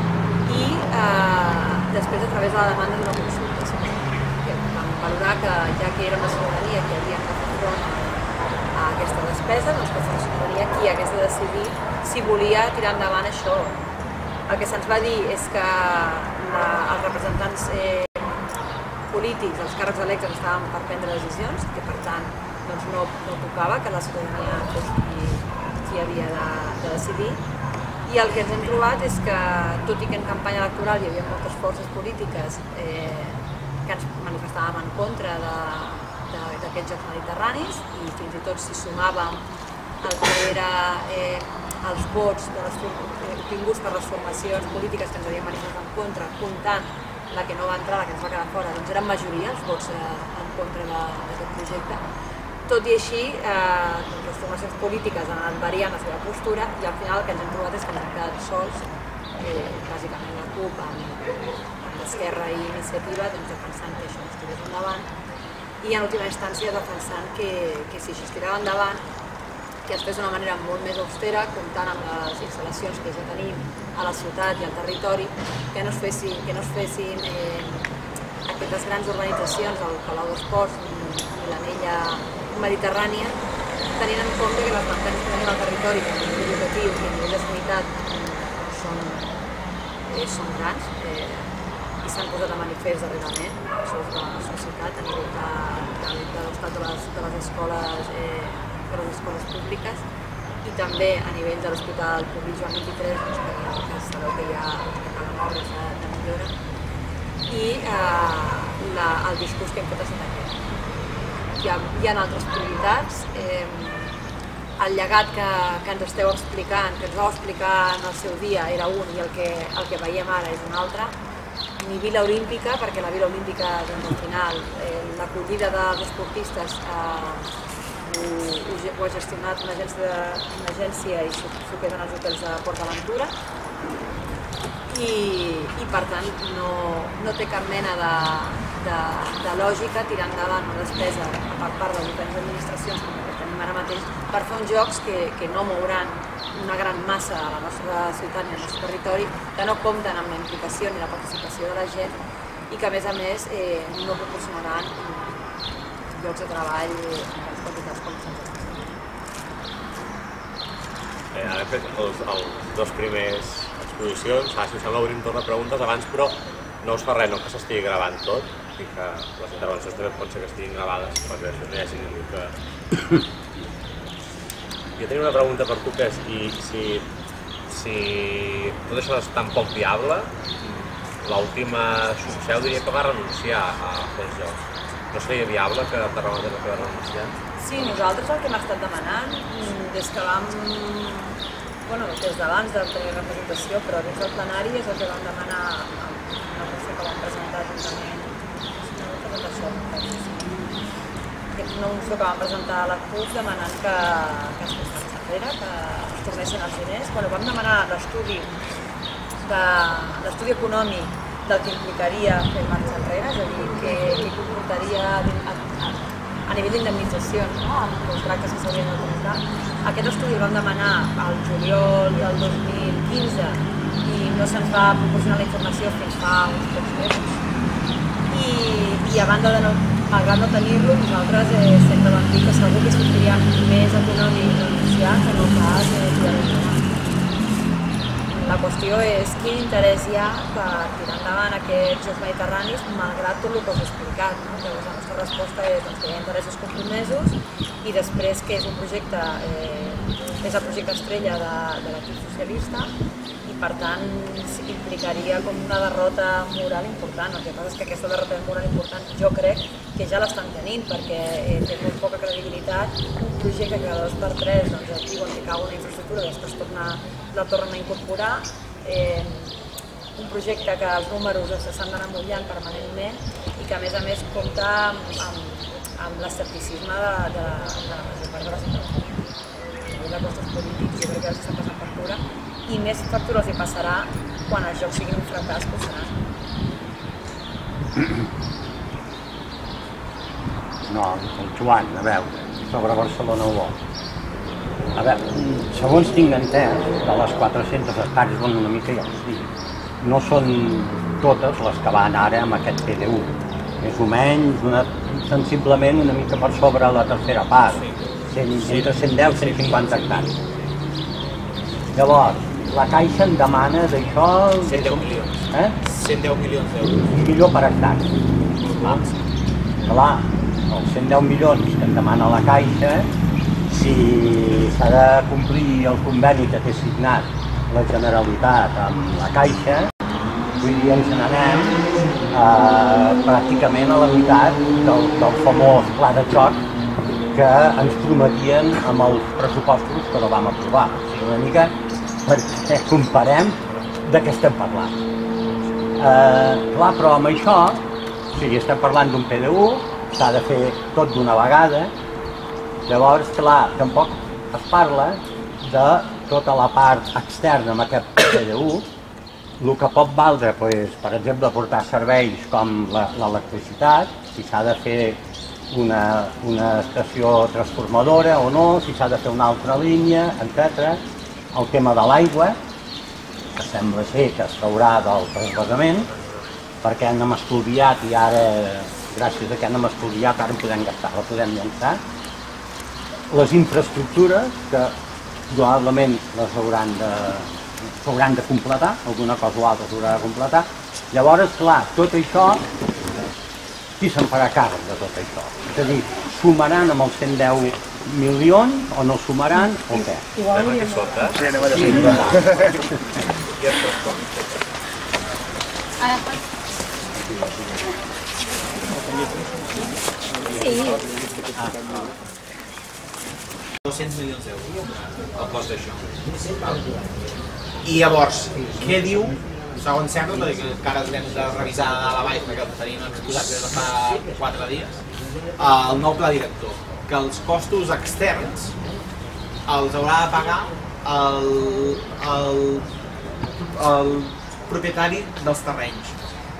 i eh, després a través de la demanda d'una consulta. Vam valorar que ja que era una ciutadania que havia de fer front a aquesta despesa, doncs que fos la ciutadania qui hagués de decidir si volia tirar endavant això. El que se'ns va dir és que la, els representants eh, polítics, els càrrecs electes, estaven per prendre decisions, que per tant doncs no, no tocava que la ciutadania fos qui, qui havia de, de decidir. I el que ens hem trobat és que, tot i que en campanya electoral hi havia moltes forces polítiques eh, que ens manifestàvem en contra de d'aquests Jocs Mediterranis i fins i tot si sumàvem el que era eh, els vots de les, eh, obtinguts per les formacions polítiques que ens havien manifestat en contra, comptant la que no va entrar, la que ens va quedar fora, doncs eren majoria els vots eh, en contra d'aquest projecte. Tot i així, eh, doncs les formacions polítiques han anat variant la seva postura i al final el que ens hem trobat és que ens hem quedat sols, eh, bàsicament la CUP amb, amb l'Esquerra i Iniciativa, doncs, defensant que això es tirés endavant i en última instància defensant que, que si això es tirava endavant, que es fes d'una manera molt més austera, comptant amb les instal·lacions que ja tenim a la ciutat i al territori, que no es fessin, que no es fessin eh, aquestes grans urbanitzacions, el Palau d'Esports i l'anella mediterrània, tenint en compte que les mancances que tenim al territori, que a nivell educatiu i a nivell de sanitat són, eh, són grans, eh, i s'han posat a manifest darrerament, sobretot a la nostra ciutat, a nivell de, de, de l'estat de, les, de les escoles eh, de les escoles públiques i també a nivell de l'Hospital Públic Joan vint-i-tres, doncs, que, que sabeu que hi ha que calen obres de, de millora i eh, la, el discurs que hem fet ha estat aquest. Hi ha, hi ha altres prioritats, eh, el llegat que, que ens esteu explicant, que ens vau explicar en el seu dia era un i el que, el que veiem ara és un altre, ni Vila Olímpica, perquè la Vila Olímpica, doncs, al final, eh, l'acollida dels esportistes eh, ho, ho ha gestionat una agència, de, una agència i s'ho queden els hotels de Port Aventura, i, i per tant no, no té cap mena de, de, de lògica tirar endavant una despesa per part de diferents administracions que tenim ara mateix per fer uns jocs que, que no mouran una gran massa a la nostra ciutat ni al nostre territori, que no compten amb la implicació ni la participació de la gent i que a més a més eh, no proporcionaran llocs de treball en les quantitats com se'ns està. Eh, ara hem fet els, els dos primers exposicions, ah, si us sembla obrim torn a preguntes abans, però no us fa res, no que s'estigui gravant tot i que les intervencions també pot ser que estiguin gravades perquè això no hi hagi ningú que... Jo tenia una pregunta per tu, que és i si, si tot això és tan poc viable, l'última seu diria que va renunciar a fer els jocs. No seria viable que Tarragona tingués que renunciar? Sí, nosaltres el que hem estat demanant, des que vam... Bueno, des d'abans de tenir representació, però dins del plenari és el que vam demanar amb una moció que vam presentar juntament. Una presentació, una moció que vam presentar a la C U P demanant que, que es tornés enrere, que es tornessin els diners. Bueno, vam demanar l'estudi de l'estudi econòmic del que implicaria fer marxa enrere, és a dir, que, que comportaria a, a, a nivell d'indemnitzacions, no? Amb contractes que s'haurien de comptar. Aquest estudi el vam demanar al juliol del dos mil quinze i no se'ns va proporcionar la informació fins fa uns pocs mesos. I, i a banda de no, malgrat no tenir-lo, nosaltres eh, sempre vam dir que segur que sortiria més econòmic renunciar que no pas eh, tirar-ho. La qüestió és quin interès hi ha per tirar endavant aquests Jocs Mediterranis malgrat tot el que us he explicat. No? Llavors la nostra resposta és doncs, que hi ha interessos compromesos i després que és un projecte, eh, és el projecte estrella de, de l'equip socialista i per tant implicaria com una derrota moral important. El que passa és que aquesta derrota moral important jo crec que ja l'estan tenint perquè eh, té molt poca credibilitat un projecte que cada dos per tres doncs, et diuen que cau una infraestructura i després torna, la tornen a incorporar, eh, un projecte que els números s'han d'anar mullant permanentment i que a més a més compta amb, amb, amb l'escepticisme de, de, de la major part de la ciutadania. De costos polítics jo crec que els està passant factura i més factura els hi passarà quan els jocs siguin un fracàs, que ho seran. No, el Joan, a veure, sobre Barcelona World. A veure, segons tinc entès, de les quatre-centes hectàrees, bueno, una mica ja us dic, no són totes les que van ara amb aquest P D U. Més o menys, una, sensiblement una mica per sobre la tercera part, entre cent deu i cent cinquanta hectàrees. Llavors, la Caixa en demana d'això... cent deu milions. Eh? cent deu milions d'euros. Un milió per hectàrea. Ah. Clar, els cent deu milions que en demana la Caixa, si s'ha de complir el conveni que té signat la Generalitat amb la Caixa, vull dir, ens n'anem eh, pràcticament a la meitat del, del famós pla de xoc que ens prometien amb els pressupostos que no vam aprovar. O sigui, una mica perquè comparem de què estem parlant. Eh, clar, però amb això, o sigui, estem parlant d'un P D U, s'ha de fer tot d'una vegada, llavors, clar, tampoc es parla de tota la part externa amb aquest P D U, el que pot valdre, doncs, per exemple, portar serveis com l'electricitat, si s'ha de fer una, una estació transformadora o no, si s'ha de fer una altra línia, etcètera. El tema de l'aigua, que sembla ser que es traurà del transvasament, perquè hem estalviat i ara, gràcies a que hem estalviat, ara en podem gastar, la podem llançar. Les infraestructures, que probablement les hauran de, s'hauran de completar, alguna cosa o altra s'haurà de completar. Llavors, clar, tot això, qui se'n farà càrrec de tot això? És a dir, sumaran amb els cent deu milions o no sumaran o què? Anem aquí sota. Sí, anem allà sota. Sí. dos-cents milions d'euros, el cost d'això. I llavors, què diu, segons sembla, perquè encara ens hem de revisar a la baix perquè el tenim exposat des de fa quatre dies, el nou pla director, que els costos externs els haurà de pagar el, el, el propietari dels terrenys.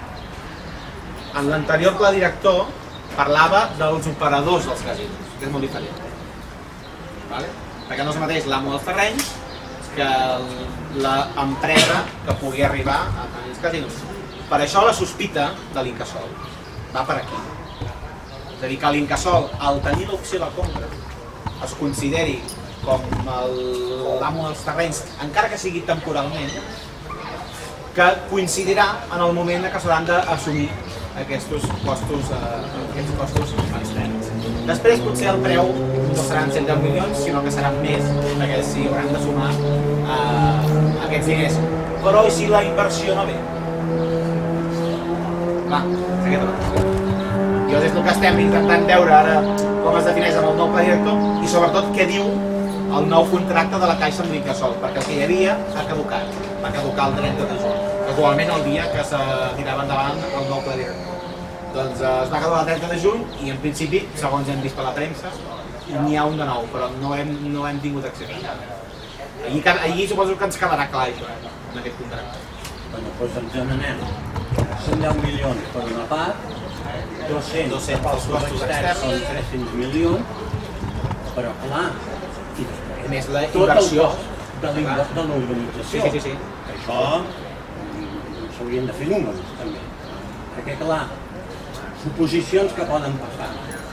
En l'anterior pla director parlava dels operadors dels casinos, que és molt diferent. Vale? Perquè no és el mateix l'amo dels terrenys que l'empresa que pugui arribar a tenir els casinos. Per això la sospita de l'Incasòl va per aquí. És a dir, que l'Incasòl, al tenir l'opció de compra, es consideri com l'amo dels terrenys, encara que sigui temporalment, que coincidirà en el moment que s'hauran d'assumir aquests costos, eh, aquests costos externs. Després potser el preu no seran cent deu milions, sinó que seran més, perquè s'hi hauran de sumar eh, aquests diners. Però i si la inversió no ve? Clar, és aquesta la qüestió. I és el que estem intentant veure ara com es defineix amb el nou pla director i sobretot què diu el nou contracte de la Caixa amb l'Incasòl, perquè el que hi havia ha caducat, va caducar el trenta de juny, casualment el dia que se tirava endavant el nou pla director. Doncs es va caducar el trenta de juny i en principi, segons hem vist per la premsa, n'hi ha un de nou, però no hem, no hem tingut accés a encara. Allí, allí suposo que ens quedarà clar això, en aquest contracte. Bueno, doncs ens en anem. cent deu milions per una part, dos-cents pels costos externs, són tres-cents milions, però clar, i després més la tot el inversió cost de l'organització. Sí, sí, sí. Això s'haurien de fer números, també. Perquè clar, suposicions que poden passar.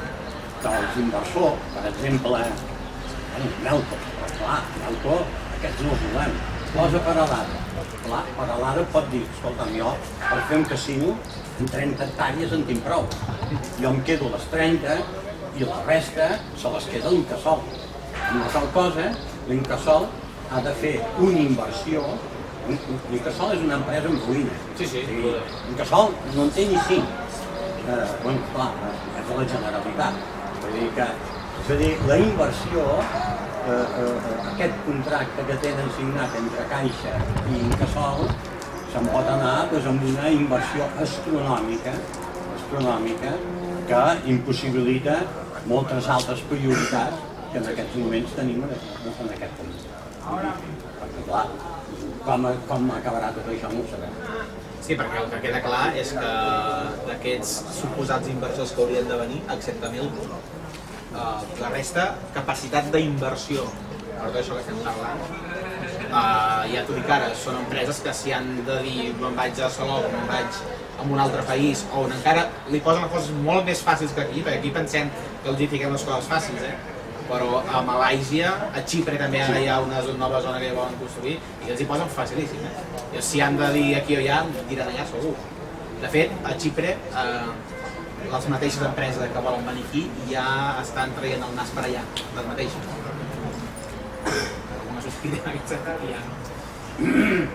Dels inversors, per exemple, bueno, Melco, però clar, Melco, aquests no els volem. Posa per a l'ara. Clar, per a l'ara pot dir, escolta'm, jo per fer un casino en trenta hectàrees en tinc prou. Jo em quedo les trenta i la resta se les queda l'Incasòl. Amb la qual cosa, l'Incasòl ha de fer una inversió. L'Incasòl és una empresa en ruïna. Sí, sí. L'Incasòl no en té ni cinc. Eh, bueno, clar, és de la Generalitat. Vull dir que, és a dir, la inversió, eh, eh, aquest contracte que tenen signat entre Caixa i Incasòl, se'n pot anar doncs, amb una inversió astronòmica, astronòmica, que impossibilita moltes altres prioritats que en aquests moments tenim en aquest país. Perquè, clar, com, com acabarà tot això no ho sabem. Sí, perquè el que queda clar és que d'aquests suposats inversors que haurien de venir, excepte Melco, eh, la resta, capacitat d'inversió, per tot això que estem parlant, eh, ja t'ho dic ara, són empreses que si han de dir me'n vaig a Salou, me'n vaig a un altre país, on encara li posen coses molt més fàcils que aquí, perquè aquí pensem que els hi fiquem les coses fàcils, eh? Però a Malàisia, a Xipre també ara hi ha una nova zona que volen construir i els hi posen facilíssim. Eh? I si han de dir aquí o allà, diran allà segur. De fet, a Xipre, eh, les mateixes empreses que volen venir aquí ja estan traient el nas per allà, les mateixes. Com a sospira en aquest sentit, ja no.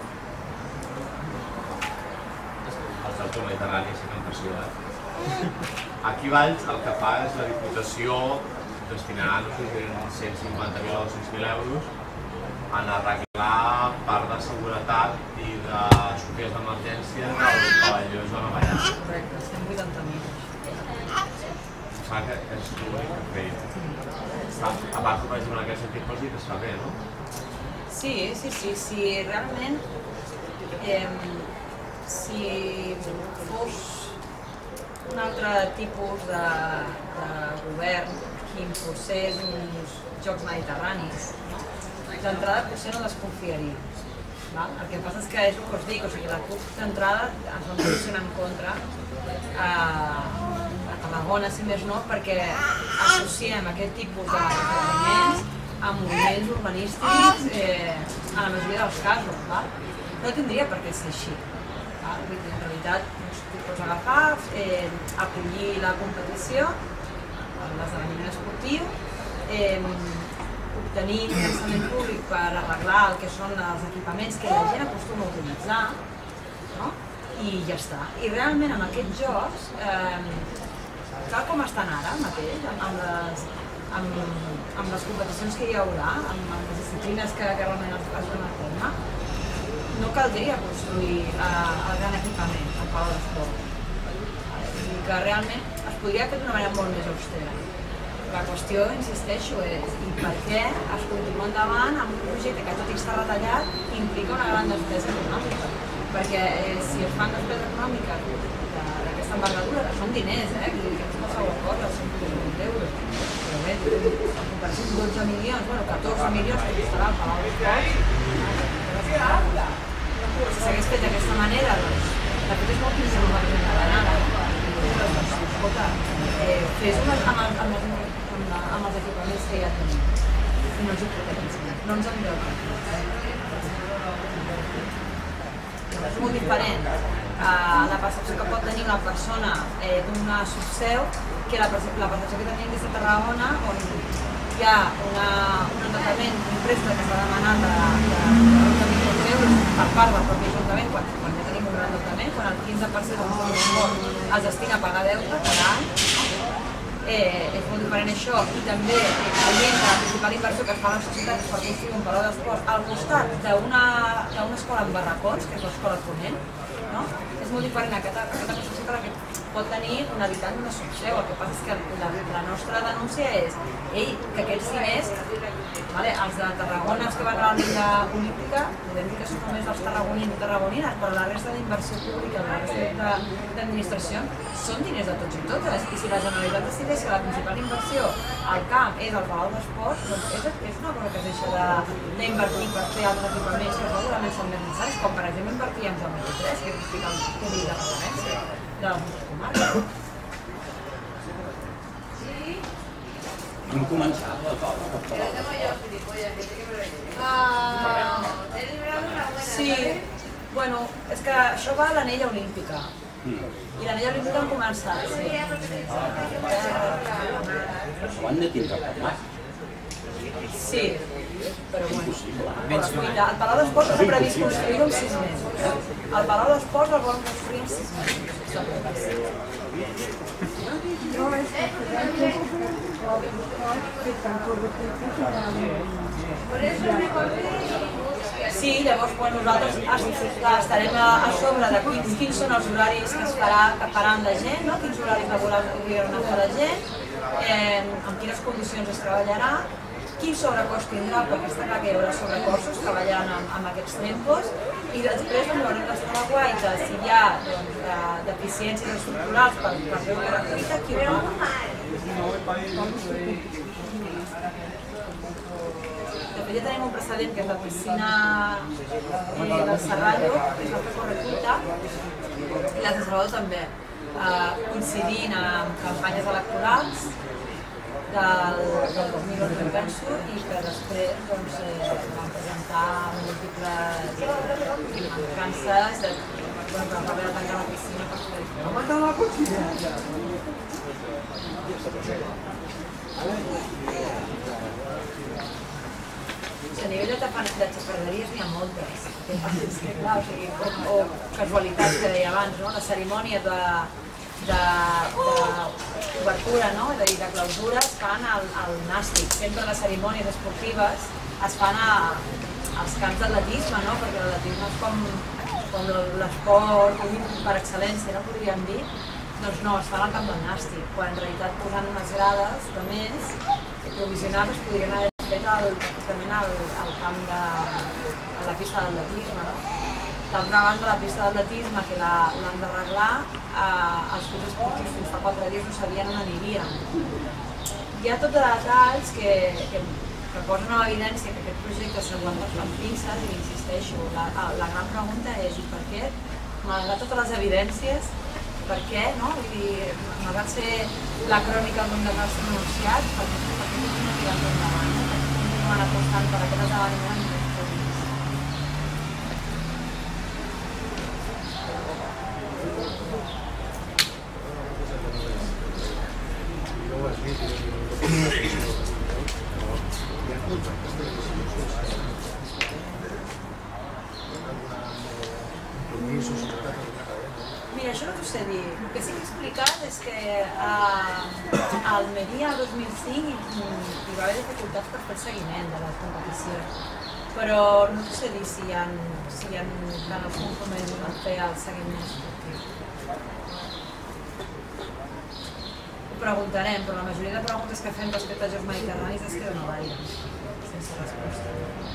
Els del Tour Mediterrani sí que han pressionat. Aquí Valls el que fa és la Diputació destinar cent cinquanta mil o dos-cents mil euros en arreglar part de seguretat i de sortides d'emergència del pavelló Zona Vallès. Correcte, cent vuitanta mil. Em sembla que és l'únic que feia. A part, per exemple, en aquest sentit pots dir que es fa bé, no? Sí, sí, sí, sí, realment, eh, si fos un altre tipus de, de govern que impulsés uns jocs mediterranis, no? D'entrada potser no desconfiaria. Val? El que passa és que és el que us dic, o sigui, la CUP d'entrada es va posicionar en contra a, a Tarragona, si més no, perquè associem aquest tipus d'esdeveniments a moviments urbanístics eh, en la majoria dels casos. Val? No tindria per què ser així. Val? Vull dir, en realitat, tu pots agafar, eh, acollir la competició, l'esdeveniment esportiu, eh, obtenir finançament públic per arreglar el que són els equipaments que la gent acostuma a utilitzar, no? I ja està. I realment amb aquests jocs, eh, tal com estan ara mateix, amb les amb les competicions que hi haurà, amb les disciplines que realment es duen a terme, no caldria construir el gran equipament, el Palau d'Esport. I que realment es podria fer d'una manera molt més austera. La qüestió, insisteixo, és i per què es continua endavant amb un projecte que tot i estar retallat implica una gran despesa econòmica. Perquè si es fan despesa econòmica d'aquesta envergadura, que són diners, eh? Que no és qualsevol cosa, són milions d'euros. Però bé, en comparació amb dotze milions, bueno, catorze milions que costarà el Palau d'Esports, si s'hagués fet d'aquesta manera, doncs, de fet és molt difícil per exemple d'anar. Escolta, fes-ho amb els equipaments que ja tenim. I no ens hipotequem, no ens endeutem. És molt diferent la percepció que pot tenir una persona d'una subseu que la percepció que tenim des de Tarragona, on hi ha un endeutament, un préstec que s'ha demanat de trenta milions d'euros per part del propi Ajuntament, quan ja tenim un gran endeutament, quan el quinze per cent del pressupost es destina a pagar deute cada any. És molt diferent això, i també veient que la principal inversió que es fa a la societat és per construir un palau d'esports al costat d'una escola amb barracons, que és l'escola Ponent, és molt diferent aquesta construcció que la que pot tenir un habitant d'una subseu. El que passa és que la nostra denúncia és que aquests diners, els de Tarragona, els que van a la Lliga Olímpica, podem dir que són només els tarragonins i tarragonines, però la resta d'inversió pública, la resta d'administració, són diners de tots i totes. I si la Generalitat decideix que la principal inversió al camp és el Palau d'Esports, doncs és una cosa que es deixa d'invertir per fer altres equipaments que segurament són més necessaris, com per exemple invertir en Jaume tres, que és el públic de referència de les nostres comarques. Hem començat la cosa per Sí, bueno, és que això va a l'anella olímpica. I l'anella olímpica han començat, sí. Ho han de tindre format. Sí, però bueno. El Palau d'Esports s'ha previst construir-ho en sis mesos. El Palau d'Esports el volen construir en sis mesos. Sí, llavors nosaltres estarem a sobre de quins són els horaris que es faran la gent, quins horaris laborals hauran de fer la gent, amb quines condicions es treballarà, quin sobrecost tindrà, perquè està clar que hi haurà sobrecostos treballant amb aquests tempos, i després haurem d'estar a la guaita si hi ha deficiències estructurals per fer una gratuïta, qui ho paga? De fet ja tenim un precedent que és la piscina del Serrallo, que es va fer correcuita, i la de Salvador també, coincidint amb campanyes electorals del dos mil onze, penso, i que després van presentar múltiples mancances de va haver de tancar la piscina per fer això. Va matar la piscina! A nivell de xafarderies n'hi ha moltes. És que clar, o casualitats que deia abans, la cerimònia d'obertura i de clausura es fan al Nàstic. Sempre les cerimònies esportives es fan als camps d'atletisme, perquè l'atletisme és com l'esport per excel·lència, podríem dir. Doncs no, es fan al camp del Nàstic, quan en realitat posant unes grades de més provisionals es podrien haver fet justament al camp de la pista d'atletisme. D'altra banda, la pista d'atletisme, que l'han d'arreglar, els clubs esportius fins fa quatre dies no sabien on anirien. Hi ha tot de detalls que posen a l'evidència que aquest projecte s'aguanta amb pinces, i insisteixo, la gran pregunta és i per què, malgrat totes les evidències, per què, no? Vull dir, malgrat ser la crònica d'un desastre anunciat, per què continuen tirant endavant, per què continuen apostant per aquest esdeveniment en tres públics. Mira, això no t'ho sé dir. El que sí que he explicat és que a Almeria el dos mil cinc hi va haver dificultats per fer el seguiment de la competició, però no sé dir si hi ha tant els compromesos a fer el seguiment esportiu. Ho preguntarem, però la majoria de preguntes que fem respecte als Jocs Mediterranis es queden a l'aire, sense resposta.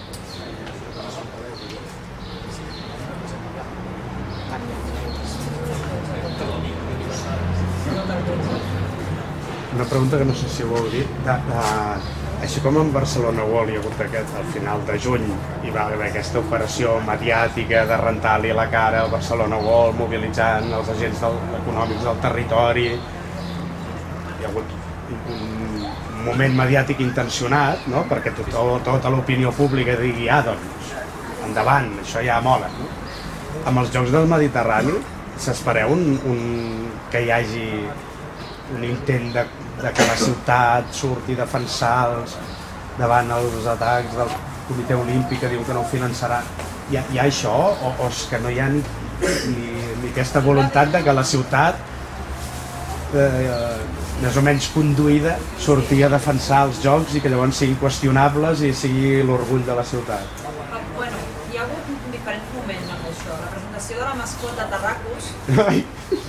Una pregunta que no sé si ho heu dit, de, de, així com en Barcelona World hi ha hagut aquest, al final de juny hi va haver aquesta operació mediàtica de rentar-li la cara al Barcelona World mobilitzant els agents del, econòmics del territori, hi ha hagut un moment mediàtic intencionat, no? Perquè tot, tota l'opinió pública digui, ah, doncs, endavant, això ja mola. No? Amb els Jocs del Mediterrani s'espereu un, un, que hi hagi un intent de, de que la ciutat surti a defensar-los davant els atacs del Comitè Olímpic que diu que no ho finançarà. Hi ha, hi ha això o, o és que no hi ha ni, ni, ni aquesta voluntat de que la ciutat eh, més o menys conduïda surti a defensar els jocs i que llavors siguin qüestionables i sigui l'orgull de la ciutat? Bueno, hi ha hagut diferents moments amb això. La presentació de la mascota Tarracus. Ai.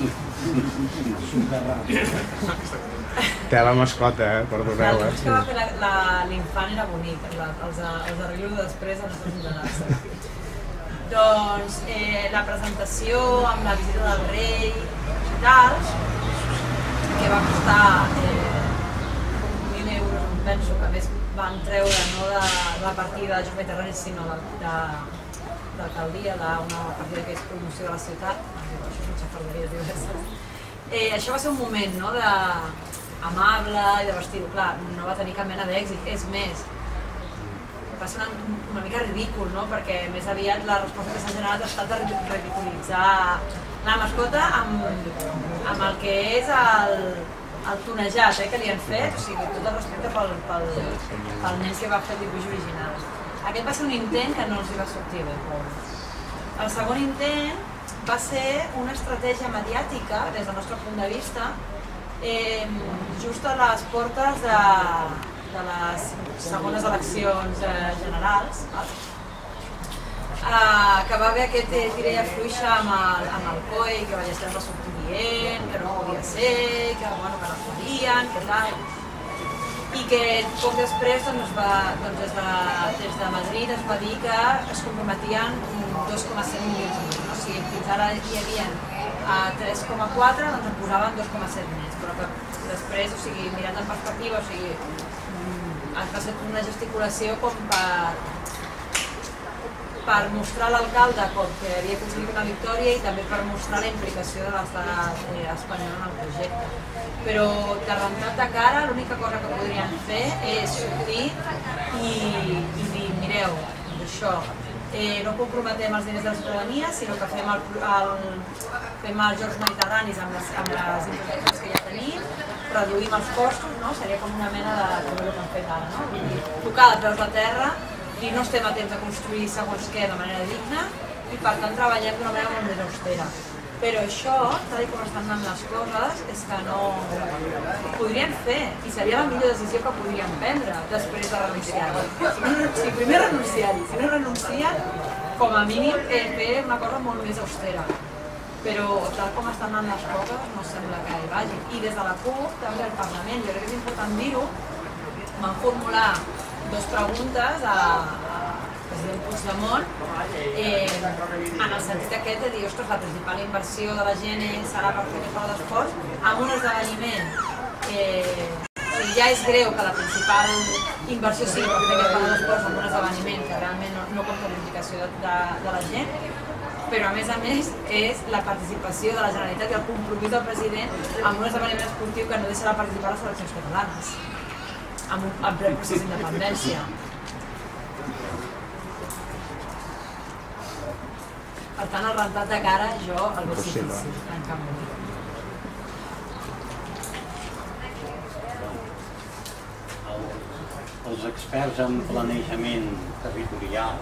Té la mascota, eh? Perdoneu, eh? El que va fer l'infant era bonic, els arribo després a nostres generats. Doncs eh, la presentació amb la visita del rei i tal, que va costar eh, mil euros, penso que més van treure no de la partida de Jocs Mediterranis, sinó d'alcaldia, d'una partida que és promoció de la ciutat, això són xafarderies diverses. Eh, això va ser un moment no, de... amable i de vestir-ho, clar, no va tenir cap mena d'èxit, és més, va ser una, una mica ridícul, no? Perquè més aviat la resposta que s'ha generat ha estat de ridiculitzar la mascota amb, amb el que és el, el tonejat eh, que li han fet, o sigui, tot el respecte pel, pel, pel nen que va fer el dibuix original. Aquest va ser un intent que no els hi va sortir bé, però... El segon intent va ser una estratègia mediàtica, des del nostre punt de vista, Eh, just a les portes de, de les segones eleccions eh, generals, eh, que va haver aquest eh, tira i afluixa amb el, amb el C O E, que Ballester va sortir dient, que no podia ser, que, bueno, que no podien, que tal. I que poc després doncs, va, doncs, des, de, des de Madrid es va dir que es comprometien dos coma set milions d'euros. No? O sigui, fins ara hi havia a tres coma quatre, doncs en posaven dos coma set més, però que després, o sigui, mirant en perspectiva, o sigui, ha passat una gesticulació com per, per mostrar a l'alcalde com que havia aconseguit una victòria i també per mostrar la implicació de l'estat eh, espanyol en el projecte. Però de rentat de cara, l'única cosa que podrien fer és sortir i, i dir, mireu, això, Eh, no comprometem els diners de la ciutadania, sinó que fem, el, el, fem els Jocs Mediterranis amb les, amb les infraestructures que ja tenim, reduïm els costos, no? Seria com una mena de com el que han fet ara, no? Vull dir, tocar de peus a terra i no estem a temps de construir segons què de manera digna i per tant treballem d'una manera molt més austera. Però això, tal com estan anant les coses, és que no ho podrien fer i seria la millor decisió que podrien prendre després de renunciar-hi. Si, no, si primer renunciar-hi, si no renuncien, com a mínim eh, fer una cosa molt més austera. Però tal com estan anant les coses, no sembla que hi vagi. I des de la CUP, també al Parlament, jo crec que és important dir-ho, van formular dues preguntes a president Puigdemont, eh, en el sentit aquest de dir, ostres, la principal inversió de la gent serà per fer aquest d'esports, amb un esdeveniment. Eh, ja és greu que la principal inversió sigui per fer aquest d'esports amb un esdeveniment que realment no, no compta l'implicació de, de, de la gent, però a més a més és la participació de la Generalitat i el compromís del president amb un esdeveniment esportiu que no deixa de participar les seleccions catalanes, amb un en ple procés d'independència. Per tant, el rentat de cara, jo el veig difícil, en cap moment. Els experts en planejament territorial,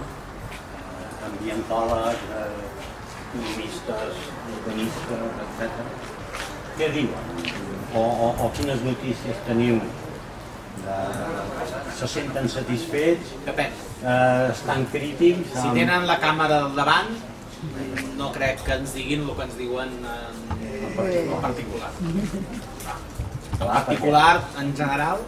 ambientòlegs, economistes, urbanistes, etcètera, què diuen? O, o, o quines notícies teniu? De... Se senten satisfets? Depèn. Eh, estan crítics? Si amb... tenen la càmera al davant, no crec que ens diguin el que ens diuen en particular. En particular, en general,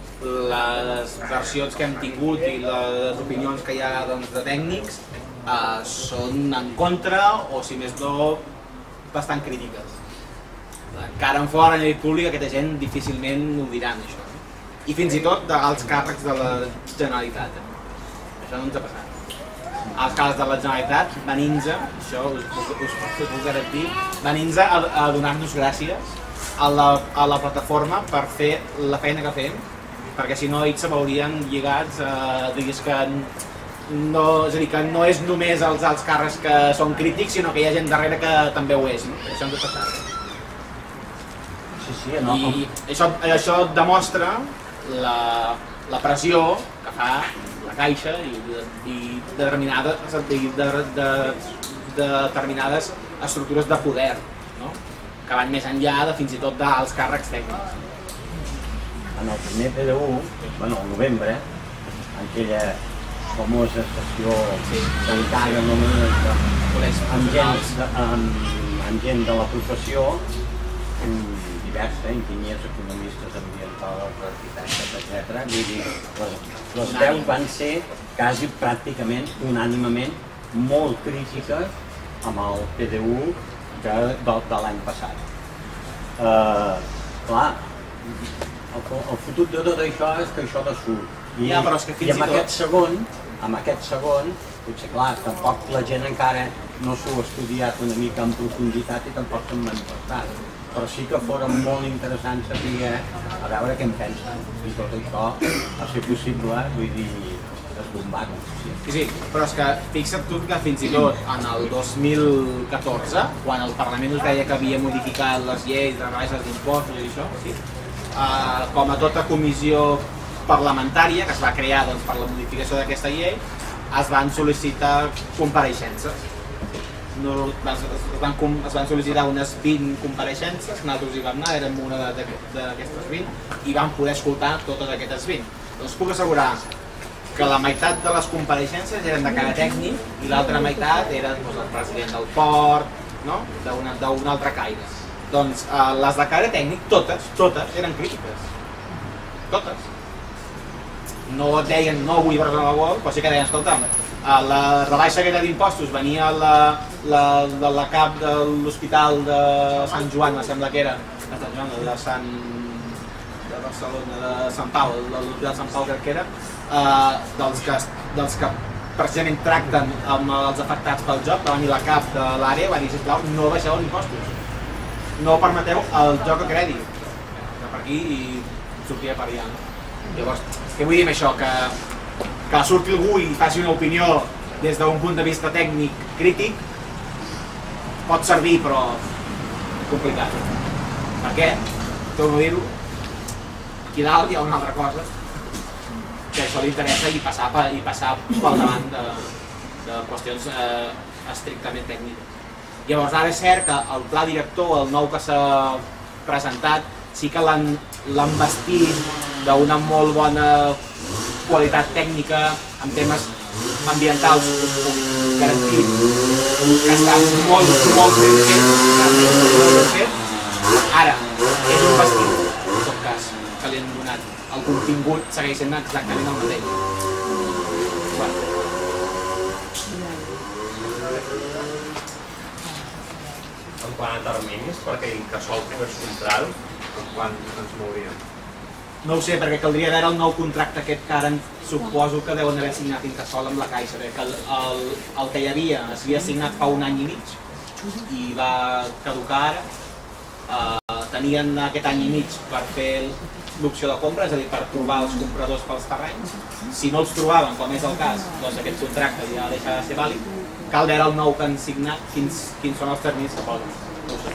les versions que hem tingut i les opinions que hi ha doncs, de tècnics eh, són en contra o, si més no, bastant crítiques. Encara en fora, a nivell públic, aquesta gent difícilment ho diran, això. I fins i tot dels càrrecs de la Generalitat. Eh? Això no ens ha passat. Els càrrecs de la Generalitat venint-se, això us, us, us, us puc garantir, venint-se a, a donar-nos gràcies a la, a la plataforma per fer la feina que fem, perquè si no ells se veurien lligats a dir que no, és a dir, que no és només els alts càrrecs que són crítics, sinó que hi ha gent darrere que també ho és. No? Això ens ha passat. Sí, sí, no. I això, això demostra la, la pressió que fa la Caixa i, i determinades, de, de, de, de determinades estructures de poder, no? Que van més enllà de fins i tot dels càrrecs tècnics. En el primer P D U, bueno, al novembre, en aquella famosa sessió tancada només amb gent, de, amb, amb gent de la professió, diversa, enginyers, economistes, ambientòlegs, arquitectes, etcètera. Vull dir, les, les veus van ser quasi pràcticament unànimament molt crítiques amb el P D U de, de, de l'any passat. Uh, clar, el, el fotut de tot això és que això de surt. I, ja, però és que fins i amb i tot... aquest segon, amb aquest segon, potser clar, tampoc la gent encara no s'ho ha estudiat una mica en profunditat i tampoc s'han manifestat. Però sí que fora molt interessant saber a veure què en pensen. I tot això, a ser possible, vull dir, esbombar-ho. Sí. Sí, sí, però és que fixa't tu que fins i tot en el dos mil catorze, quan el Parlament us deia que havia modificat les lleis de rebaixes d'impostos i això, sí, eh, com a tota comissió parlamentària que es va crear doncs, per la modificació d'aquesta llei, es van sol·licitar compareixences. No, es, van, es van sol·licitar unes vint compareixences, nosaltres hi vam anar, érem una d'aquestes vint, i vam poder escoltar totes aquestes vint. Doncs puc assegurar que la meitat de les compareixences eren de cara tècnic i l'altra meitat eren doncs, el president del port, no? d'un altre caire. Doncs eh, les de cara tècnic, totes, totes eren crítiques. Totes. No et deien no vull Barcelona World, però sí que deien, escolta'm, la rebaixa aquesta d'impostos venia la, la, de la cap de l'Hospital de Sant Joan, em sembla que era, de Sant Joan, de Sant... de Barcelona, de Sant Pau, de l'Hospital de Sant Pau crec que era, eh, dels, que, dels que precisament tracten amb els afectats pel joc, va venir la cap de l'àrea i va dir, sisplau, no baixeu els impostos, no permeteu el joc a crèdit, que per aquí i sortia per allà. Llavors, què vull dir amb això? Que, que surti algú i faci una opinió des d'un punt de vista tècnic crític pot servir, però complicat. Per què? Torno a dir-ho, aquí dalt hi ha una altra cosa que això li interessa i passar, i passar pel davant de, de qüestions eh, estrictament tècniques. Llavors, ara és cert que el pla director, el nou que s'ha presentat, sí que l'han vestit d'una molt bona qualitat tècnica en temes ambientals, garantit, que està molt, molt ben fet, molt ben fet. Ara, és un vestit, en tot cas, que li han donat. El contingut segueix sent exactament el mateix. Bueno. En quant a terminis, perquè Incasòl fos central, quan ens mouríem? No ho sé, perquè caldria veure el nou contracte aquest que ara suposo que deuen haver signat Incasòl amb la Caixa, perquè el, el, el que hi havia es havia signat fa un any i mig i va caducar ara. Uh, tenien aquest any i mig per fer l'opció de compra, és a dir, per trobar els compradors pels terrenys. Si no els trobaven, com és el cas, doncs aquest contracte ja deixa de ser vàlid. Cal veure el nou que han signat, quins, quins són els terminis que posen. No ho sé.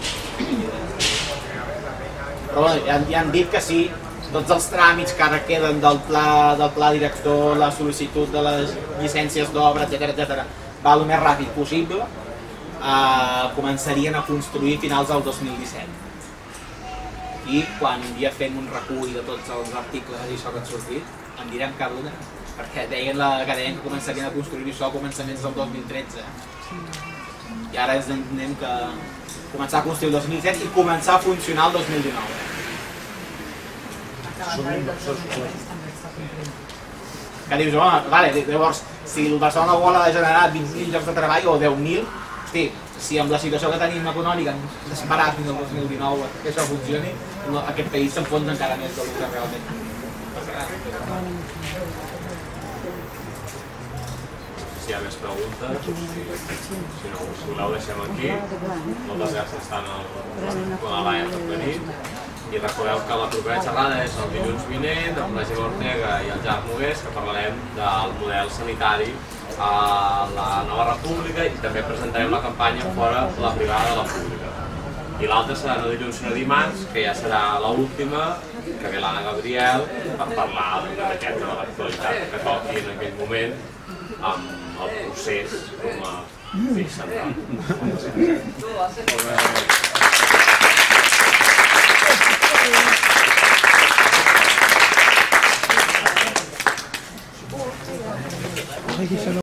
Però bé, ja, ja han dit que sí, tots els tràmits que ara queden del pla, del pla director, la sol·licitud de les llicències d'obra, etcètera, etcètera, va el més ràpid possible, eh, començarien a construir finals del dos mil disset. i quan un dia fem un recull de tots els articles i això que han sortit, en direm cada una, perquè deien la, que deien que començarien a construir això a començaments del dos mil tretze. I ara ens entenem que començar a construir el dos mil set i començar a funcionar el dos mil dinou. Que dius, home, vale, llavors, si el Barcelona World ha de generar vint mil llocs de treball o deu mil, hosti, si amb la situació que tenim econòmica hem d'esperar fins al dos mil dinou que això funcioni, aquest país s'enfonsa encara més del que realment passarà. Si hi ha més preguntes, si no us voleu deixem aquí. Moltes gràcies tant a la Laia per venir. I recordeu que la propera xerrada és el dilluns vinent amb la Gemma Ortega i el Gerard Nogués, que parlarem del model sanitari a la nova república i també presentarem la campanya fora la privada de la pública. I l'altra serà no dilluns sinó dimarts, que ja serà l'última, que ve l'Anna Gabriel per parlar d'una miqueta de l'actualitat que toqui en aquell moment amb el procés com a feix central.